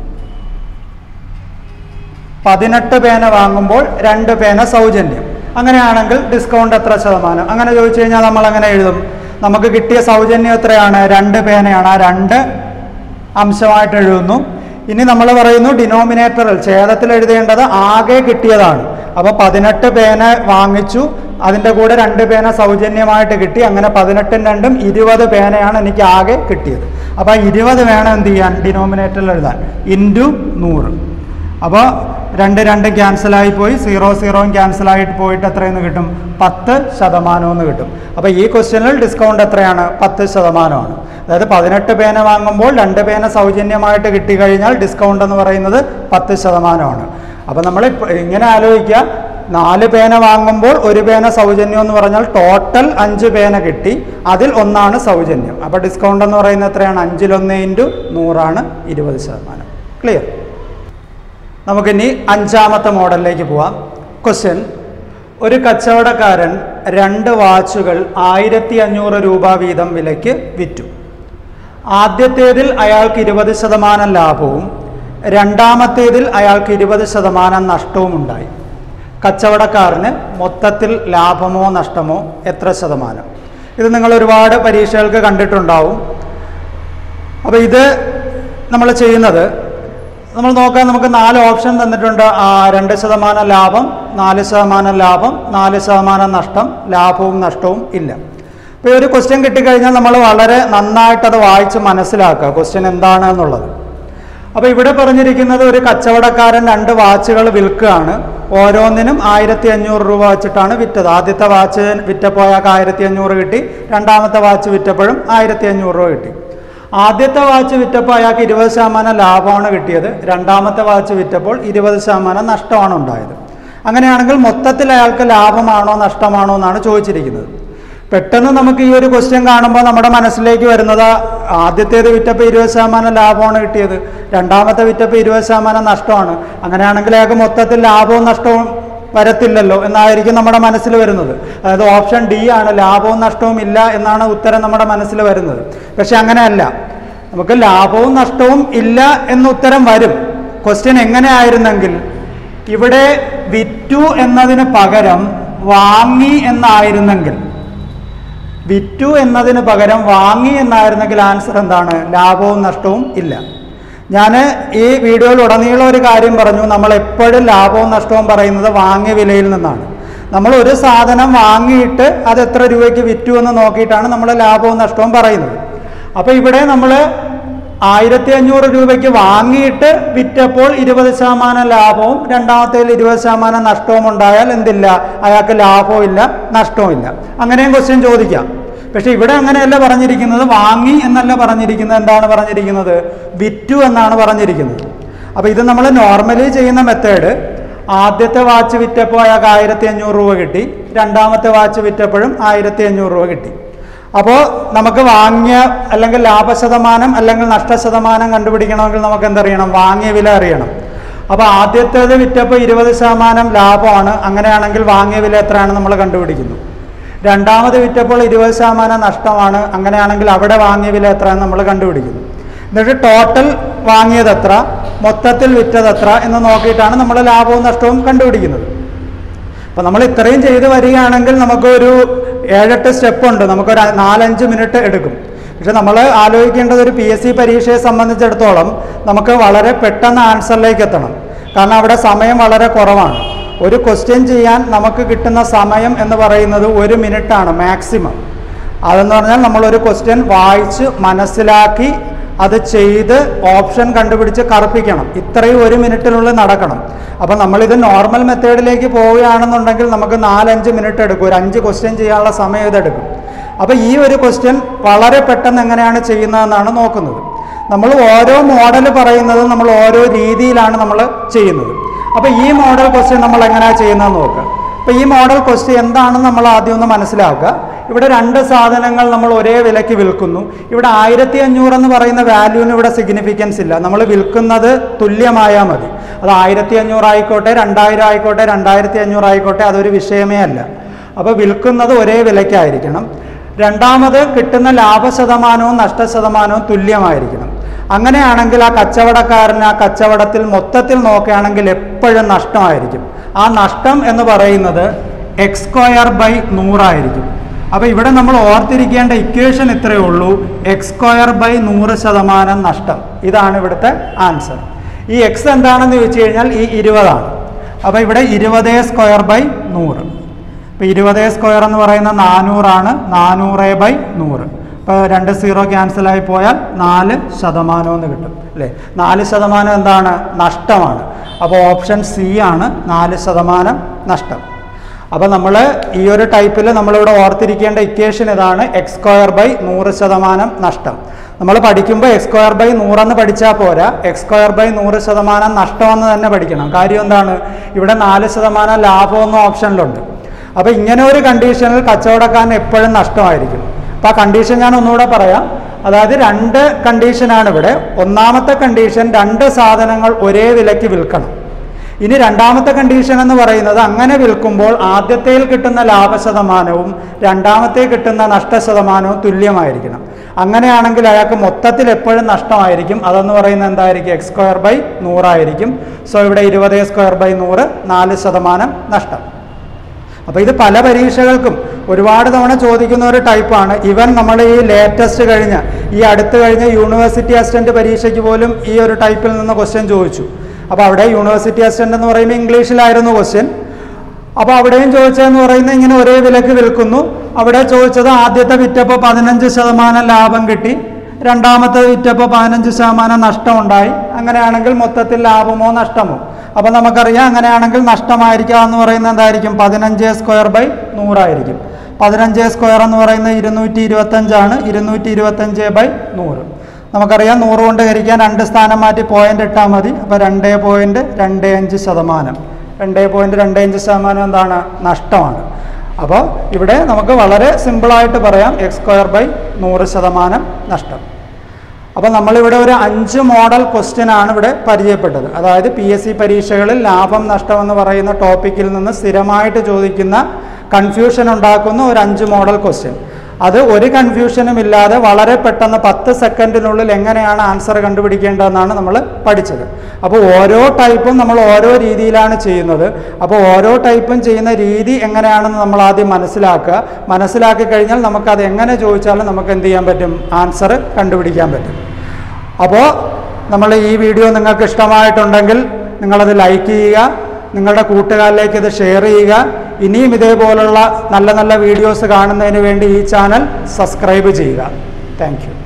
Speaker 1: 18 പേന വാങ്ങുമ്പോൾ 2 പേന സൗജന്യം. അങ്ങനെയാണെങ്കിൽ ഡിസ്കൗണ്ട് എത്ര ശതമാനം? അങ്ങനെ ചോദിച്ചു കഴിഞ്ഞാൽ നമ്മൾ അങ്ങനെ എഴുതും. നമുക്ക് കിട്ടിയ സൗജന്യം എത്രയാണ്? 2 പേനയാണ്. ആ 2 അംശമായിട്ട് എഴുതുന്നു. ഇനി നമ്മൾ പറയുന്നു ഡിനോമിനേറ്ററിൽ, ഛേദത്തിൽ എഴുതേണ്ടത് ആകെ കിട്ടിയതാണ്. അപ്പോൾ 18 പേന വാങ്ങിച്ചു, അതിൻ്റെ കൂടെ 2 പേന സൗജന്യമായിട്ട് കിട്ടി. അങ്ങനെ 18ഉം 2ഉം 20 പേനയാണ് എനിക്ക് ആകെ കിട്ടിയത്. അപ്പോൾ 20 വേണം എന്ത് ചെയ്യാൻ? ഡിനോമിനേറ്ററിൽ എഴുതാൻ. × 100. അപ്പോൾ 2 ക്യാൻസലായി പോയി, 0 ക്യാൻസലായിട്ട് പോയിട്ട് എത്രയെന്ന് കിട്ടും? 10% എന്ന് കിട്ടും. അപ്പോൾ ഈ ക്വസ്റ്റ്യനിൽ ഡിസ്കൗണ്ട് എത്രയാണ്? 10%. അതായത് 18 പേന വാങ്ങുമ്പോൾ 2 പേന സൗജന്യമായിട്ട് കിട്ടിക്കഴിഞ്ഞാൽ ഡിസ്കൗണ്ട് എന്ന് പറയുന്നത് 10%. അപ്പോൾ നമ്മൾ ഇങ്ങനെ ആലോചിക്കുക, 4 പേന വാങ്ങുമ്പോൾ 1 പേന സൗജന്യം എന്ന് പറഞ്ഞാൽ ടോട്ടൽ 5 പേന കിട്ടി, അതിൽ 1 സൗജന്യം. അപ്പോൾ ഡിസ്കൗണ്ട് എന്ന് പറയുന്നത് എത്രയാണ്? 5/1 × 100 ആണ്, 20%. ക്ലിയർ? നമുക്കിനി 5ാമത്തെ മോഡലിലേക്ക് പോവാം. ക്വസ്റ്റ്യൻ: ഒരു കച്ചവടക്കാരൻ 2 വാച്ചുകൾ 1500 രൂപ വീതം വിലയ്ക്ക് വിറ്റു. ആദ്യത്തേതിൽ അയാൾക്ക് 20% ലാഭവും രണ്ടാമത്തേതിൽ അയാൾക്ക് 20% നഷ്ടവും ഉണ്ടായി. കച്ചവടക്കാരന് മൊത്തത്തിൽ ലാഭമോ നഷ്ടമോ എത്ര ശതമാനം? ഇത് നിങ്ങൾ ഒരുപാട് പരീക്ഷകൾക്ക് കണ്ടിട്ടുണ്ടാവും. അപ്പോൾ ഇത് നമ്മൾ ചെയ്യുന്നത്, നമ്മൾ നോക്കാൻ നമുക്ക് 4 ഓപ്ഷൻ തന്നിട്ടുണ്ട്. 2% ലാഭം, 4% ലാഭം, 4% നഷ്ടം, ലാഭവും നഷ്ടവും ഇല്ല. അപ്പോൾ ഈ ഒരു ക്വസ്റ്റ്യൻ കിട്ടിക്കഴിഞ്ഞാൽ നമ്മൾ വളരെ നന്നായിട്ടത് വായിച്ച് മനസ്സിലാക്കുക ക്വസ്റ്റ്യൻ എന്താണ് എന്നുള്ളത്. അപ്പോൾ ഇവിടെ പറഞ്ഞിരിക്കുന്നത് ഒരു കച്ചവടക്കാരൻ 2 വാച്ചുകൾ വിൽക്കുകയാണ്. ഓരോന്നിനും 1500 രൂപ വെച്ചിട്ടാണ് വിറ്റത്. ആദ്യത്തെ വാച്ച് വിറ്റപ്പോൾ അയാൾക്ക് 1500 കിട്ടി, രണ്ടാമത്തെ വാച്ച് വിറ്റപ്പോഴും 1500 രൂപ കിട്ടി. ആദ്യത്തെ വാച്ച് വിറ്റപ്പോൾ അയാൾക്ക് 20% ലാഭമാണ് കിട്ടിയത്, രണ്ടാമത്തെ വാച്ച് വിറ്റപ്പോൾ 20% നഷ്ടമാണ് ഉണ്ടായത്. അങ്ങനെയാണെങ്കിൽ മൊത്തത്തിൽ അയാൾക്ക് ലാഭമാണോ നഷ്ടമാണോ എന്നാണ് ചോദിച്ചിരിക്കുന്നത്. പെട്ടെന്ന് നമുക്ക് ഈ ഒരു ക്വസ്റ്റ്യൻ കാണുമ്പോൾ നമ്മുടെ മനസ്സിലേക്ക് വരുന്നത് ആദ്യത്തേത് വിറ്റപ്പോൾ 20% ലാഭമാണ് കിട്ടിയത്, രണ്ടാമത്തെ വിറ്റപ്പോൾ 20% നഷ്ടമാണ്. അങ്ങനെയാണെങ്കിൽ അയാൾക്ക് മൊത്തത്തിൽ ലാഭവും നഷ്ടവും വരത്തില്ലല്ലോ എന്നായിരിക്കും നമ്മുടെ മനസ്സിൽ വരുന്നത്. അതായത് ഓപ്ഷൻ ഡി ആണ്, ലാഭവും നഷ്ടവും ഇല്ല എന്നാണ് ഉത്തരം നമ്മുടെ മനസ്സിൽ വരുന്നത്. പക്ഷെ അങ്ങനെയല്ല, നമുക്ക് ലാഭവും നഷ്ടവും ഇല്ല എന്ന ഉത്തരം വരും. ക്വസ്റ്റ്യൻ എങ്ങനെ ആയിരുന്നെങ്കിൽ ഇവിടെ വിറ്റു എന്നതിന് പകരം വാങ്ങി എന്നായിരുന്നെങ്കിൽ, വിറ്റു എന്നതിന് പകരം വാങ്ങി എന്നായിരുന്നെങ്കിൽ ആൻസർ എന്താണ്? ലാഭവും നഷ്ടവും ഇല്ല. ഞാൻ ഈ വീഡിയോയിൽ ഉടനീളം ഒരു കാര്യം പറഞ്ഞു, നമ്മൾ എപ്പോഴും ലാഭവും നഷ്ടവും പറയുന്നത് വാങ്ങിയ വിലയിൽ നിന്നാണ്. നമ്മൾ ഒരു സാധനം വാങ്ങിയിട്ട് അത് എത്ര രൂപയ്ക്ക് വിറ്റു എന്ന് നോക്കിയിട്ടാണ് നമ്മൾ ലാഭവും നഷ്ടവും പറയുന്നത്. അപ്പോൾ ഇവിടെ നമ്മൾ 1500 രൂപയ്ക്ക് വാങ്ങിയിട്ട് വിറ്റപ്പോൾ 20% ലാഭവും രണ്ടാമത്തേൽ 20% നഷ്ടവും ഉണ്ടായാൽ എന്തില്ല? അയാൾക്ക് ലാഭവും ഇല്ല നഷ്ടവും ഇല്ല. അങ്ങനെയും ക്വസ്റ്റ്യൻ ചോദിക്കാം. പക്ഷെ ഇവിടെ അങ്ങനെയല്ല പറഞ്ഞിരിക്കുന്നത്, വാങ്ങി എന്നല്ല പറഞ്ഞിരിക്കുന്നത്. എന്താണ് പറഞ്ഞിരിക്കുന്നത്? വിറ്റു എന്നാണ് പറഞ്ഞിരിക്കുന്നത്. അപ്പോൾ ഇത് നമ്മൾ നോർമലി ചെയ്യുന്ന മെത്തേഡ്, ആദ്യത്തെ വാച്ച് വിറ്റപ്പോൾ അയാൾക്ക് 1500 രൂപ കിട്ടി, രണ്ടാമത്തെ വാച്ച് വിറ്റപ്പോഴും 1500 രൂപ കിട്ടി. അപ്പോൾ നമുക്ക് വാങ്ങിയ അല്ലെങ്കിൽ ലാഭശതമാനം അല്ലെങ്കിൽ നഷ്ടശതമാനം കണ്ടുപിടിക്കണമെങ്കിൽ നമുക്ക് എന്തറിയണം? വാങ്ങിയ വില അറിയണം. അപ്പോൾ ആദ്യത്തേത് വിറ്റപ്പോൾ 20% ലാഭമാണ്. അങ്ങനെയാണെങ്കിൽ വാങ്ങിയ വില എത്രയാണ് നമ്മൾ കണ്ടുപിടിക്കുന്നു. രണ്ടാമത് വിറ്റപ്പോൾ 20% നഷ്ടമാണ്. അങ്ങനെയാണെങ്കിൽ അവിടെ വാങ്ങിയ വില എത്രയാണ് നമ്മൾ കണ്ടുപിടിക്കുന്നു. എന്നിട്ട് ടോട്ടൽ വാങ്ങിയത് എത്ര, മൊത്തത്തിൽ വിറ്റത് എത്ര എന്ന് നോക്കിയിട്ടാണ് നമ്മൾ ലാഭവും നഷ്ടവും കണ്ടുപിടിക്കുന്നത്. അപ്പോൾ നമ്മൾ ഇത്രയും ചെയ്ത് വരികയാണെങ്കിൽ നമുക്കൊരു 7-8 സ്റ്റെപ്പ് ഉണ്ട്, നമുക്കൊരു 4-5 മിനിറ്റ് എടുക്കും. പക്ഷെ നമ്മൾ ആലോചിക്കേണ്ടത് ഒരു PSC പരീക്ഷയെ സംബന്ധിച്ചിടത്തോളം നമുക്ക് വളരെ പെട്ടെന്ന് ആൻസറിലേക്ക് എത്തണം. കാരണം അവിടെ സമയം വളരെ കുറവാണ്. ഒരു ക്വസ്റ്റ്യൻ ചെയ്യാൻ നമുക്ക് കിട്ടുന്ന സമയം എന്ന് പറയുന്നത് 1 മിനിറ്റാണ് മാക്സിമം. അതെന്ന് പറഞ്ഞാൽ നമ്മളൊരു ക്വസ്റ്റ്യൻ വായിച്ച് മനസ്സിലാക്കി അത് ചെയ്ത് ഓപ്ഷൻ കണ്ടുപിടിച്ച് കറുപ്പിക്കണം. ഇത്രയും 1 മിനിറ്റിനുള്ളിൽ നടക്കണം. അപ്പോൾ നമ്മളിത് നോർമൽ മെത്തേഡിലേക്ക് പോവുകയാണെന്നുണ്ടെങ്കിൽ നമുക്ക് 4-5 മിനിറ്റ് എടുക്കും. ഒരു 5 ക്വസ്റ്റ്യൻ ചെയ്യാനുള്ള സമയം ഇതെടുക്കും. അപ്പോൾ ഈ ഒരു ക്വസ്റ്റ്യൻ വളരെ പെട്ടെന്ന് എങ്ങനെയാണ് ചെയ്യുന്നതെന്നാണ് നോക്കുന്നത്. നമ്മൾ ഓരോ മോഡൽ പറയുന്നത് നമ്മൾ ഓരോ രീതിയിലാണ് നമ്മൾ ചെയ്യുന്നത്. അപ്പോൾ ഈ മോഡൽ ക്വസ്റ്റ്യൻ നമ്മൾ എങ്ങനെയാണ് ചെയ്യുന്നതെന്ന് നോക്കുക. അപ്പോൾ ഈ മോഡൽ ക്വസ്റ്റ്യൻ എന്താണെന്ന് നമ്മൾ ആദ്യം ഒന്ന് മനസ്സിലാക്കുക. ഇവിടെ 2 സാധനങ്ങൾ നമ്മൾ ഒരേ വിലയ്ക്ക് വിൽക്കുന്നു. ഇവിടെ 1500 എന്ന് പറയുന്ന വാല്യൂവിന് ഇവിടെ സിഗ്നിഫിക്കൻസ് ഇല്ല. നമ്മൾ വിൽക്കുന്നത് തുല്യമായാൽ മതി. അത് 1500 ആയിക്കോട്ടെ, 2000 ആയിക്കോട്ടെ, 2500 ആയിക്കോട്ടെ, അതൊരു വിഷയമേ അല്ല. അപ്പോൾ വിൽക്കുന്നത് ഒരേ വിലയ്ക്കായിരിക്കണം. രണ്ടാമത് കിട്ടുന്ന ലാഭശതമാനവും നഷ്ടശതമാനവും തുല്യമായിരിക്കണം. അങ്ങനെയാണെങ്കിൽ ആ കച്ചവടക്കാരന് ആ കച്ചവടത്തിൽ മൊത്തത്തിൽ നോക്കുകയാണെങ്കിൽ എപ്പോഴും നഷ്ടമായിരിക്കും. ആ നഷ്ടം എന്ന് പറയുന്നത് x²/100 ആയിരിക്കും. അപ്പോൾ ഇവിടെ നമ്മൾ ഓർത്തിരിക്കേണ്ട ഇക്വേഷൻ ഇത്രയേ ഉള്ളൂ, x²/100% നഷ്ടം. ഇതാണ് ഇവിടുത്തെ ആൻസർ. ഈ എക്സ് എന്താണെന്ന് ചോദിച്ചു കഴിഞ്ഞാൽ ഈ 20 ആണ്. അപ്പോൾ ഇവിടെ 20²/100. ഇപ്പോൾ 20² എന്ന് പറയുന്ന 400 ആണ്. 400/100. ഇപ്പോൾ 2 0 ക്യാൻസലായി പോയാൽ 4% എന്ന് കിട്ടും അല്ലേ. 4% എന്താണ്? നഷ്ടമാണ്. അപ്പോൾ ഓപ്ഷൻ സി ആണ് 4% നഷ്ടം. അപ്പോൾ നമ്മൾ ഈ ഒരു ടൈപ്പിൽ നമ്മളിവിടെ ഓർത്തിരിക്കേണ്ട ഇക്വേഷൻ ഇതാണ്, x²/100% നഷ്ടം. നമ്മൾ പഠിക്കുമ്പോൾ x²/100 എന്ന് പഠിച്ചാൽ പോരാ, x²/100% നഷ്ടമെന്ന് തന്നെ പഠിക്കണം. കാര്യം എന്താണ്? ഇവിടെ 4% ലാഭമെന്ന ഓപ്ഷനിലുണ്ട്. അപ്പോൾ ഇങ്ങനെ ഒരു കണ്ടീഷനിൽ കച്ചവടക്കാരന് എപ്പോഴും നഷ്ടമായിരിക്കും. അപ്പോൾ ആ കണ്ടീഷൻ ഞാൻ ഒന്നുകൂടെ പറയാം. അതായത് 2 കണ്ടീഷനാണ് ഇവിടെ. ഒന്നാമത്തെ കണ്ടീഷൻ 2 സാധനങ്ങൾ ഒരേ വിലയ്ക്ക് വിൽക്കണം. ഇനി രണ്ടാമത്തെ കണ്ടീഷൻ എന്ന് പറയുന്നത് അങ്ങനെ വിൽക്കുമ്പോൾ ആദ്യത്തേൽ കിട്ടുന്ന ലാഭശതമാനവും രണ്ടാമത്തെ കിട്ടുന്ന നഷ്ടശതമാനവും തുല്യമായിരിക്കണം. അങ്ങനെയാണെങ്കിൽ അയാൾക്ക് മൊത്തത്തിൽ എപ്പോഴും നഷ്ടമായിരിക്കും. അതെന്ന് പറയുന്നത് എന്തായിരിക്കും? x²/100 ആയിരിക്കും. സോ ഇവിടെ 20² 100 4% നഷ്ടം. അപ്പോൾ ഇത് പല പരീക്ഷകൾക്കും ഒരുപാട് തവണ ചോദിക്കുന്ന ഒരു ടൈപ്പാണ്. ഇവൻ നമ്മൾ ഈ ലേറ്റസ്റ്റ് കഴിഞ്ഞ ഈ അടുത്ത് കഴിഞ്ഞ യൂണിവേഴ്സിറ്റി അസിസ്റ്റന്റ് പരീക്ഷയ്ക്ക് പോലും ഈ ഒരു ടൈപ്പിൽ നിന്ന് ക്വസ്റ്റ്യൻ ചോദിച്ചു. അപ്പോൾ അവിടെ യൂണിവേഴ്സിറ്റി അസിസ്റ്റന്റ് എന്ന് പറയുമ്പോൾ ഇംഗ്ലീഷിലായിരുന്നു ക്വസ്റ്റ്യൻ. അപ്പോൾ അവിടെയും ചോദിച്ചതെന്ന് പറയുന്നത് ഇങ്ങനെ ഒരേ വിലക്ക് വിൽക്കുന്നു. അവിടെ ചോദിച്ചത് ആദ്യത്തെ വിറ്റപ്പോൾ 15% ലാഭം കിട്ടി, രണ്ടാമത്തെ വിറ്റപ്പോൾ 15% നഷ്ടമുണ്ടായി. അങ്ങനെയാണെങ്കിൽ മൊത്തത്തിൽ ലാഭമോ നഷ്ടമോ? അപ്പോൾ നമുക്കറിയാം അങ്ങനെയാണെങ്കിൽ നഷ്ടമായിരിക്കുക എന്ന് പറയുന്നത് എന്തായിരിക്കും? 15² ആയിരിക്കും. 15² എന്ന് പറയുന്നത് 225 ആണ്. 225/100 നമുക്കറിയാം. 100 കൊണ്ട് ഹരിക്കാൻ 2 സ്ഥാനം മാറ്റി പോയിന്റ് ഇട്ടാൽ മതി. അപ്പോൾ 2.25%. 2.25% എന്താണ്? നഷ്ടമാണ്. അപ്പോൾ ഇവിടെ നമുക്ക് വളരെ സിമ്പിളായിട്ട് പറയാം x²/100% നഷ്ടം. അപ്പോൾ നമ്മളിവിടെ ഒരു 5 മോഡൽ ക്വസ്റ്റ്യൻ ആണ് ഇവിടെ പരിചയപ്പെട്ടത്. അതായത് PSC പരീക്ഷകളിൽ ലാഭം നഷ്ടം എന്ന് പറയുന്ന ടോപ്പിക്കിൽ നിന്ന് സ്ഥിരമായിട്ട് ചോദിക്കുന്ന കൺഫ്യൂഷൻ ഉണ്ടാക്കുന്ന ഒരു 5 മോഡൽ ക്വസ്റ്റ്യൻ. അത് ഒരു കൺഫ്യൂഷനും ഇല്ലാതെ വളരെ പെട്ടെന്ന് 10 സെക്കൻഡിനുള്ളിൽ എങ്ങനെയാണ് ആൻസർ കണ്ടുപിടിക്കേണ്ടതെന്നാണ് നമ്മൾ പഠിച്ചത്. അപ്പോൾ ഓരോ ടൈപ്പും നമ്മൾ ഓരോ രീതിയിലാണ് ചെയ്യുന്നത്. അപ്പോൾ ഓരോ ടൈപ്പും ചെയ്യുന്ന രീതി എങ്ങനെയാണെന്ന് നമ്മൾ ആദ്യം മനസ്സിലാക്കി കഴിഞ്ഞാൽ നമുക്കത് എങ്ങനെ ചോദിച്ചാലും നമുക്ക് എന്ത് ചെയ്യാൻ പറ്റും? ആൻസർ കണ്ടുപിടിക്കാൻ പറ്റും. അപ്പോൾ നമ്മൾ ഈ വീഡിയോ നിങ്ങൾക്ക് ഇഷ്ടമായിട്ടുണ്ടെങ്കിൽ നിങ്ങളത് ലൈക്ക് ചെയ്യുക, നിങ്ങളുടെ കൂട്ടുകാരിലേക്ക് ഇത് ഷെയർ ചെയ്യുക. ഇനിയും ഇതേപോലുള്ള നല്ല നല്ല വീഡിയോസ് കാണുന്നതിന് വേണ്ടി ഈ ചാനൽ സബ്സ്ക്രൈബ് ചെയ്യുക. Thank U.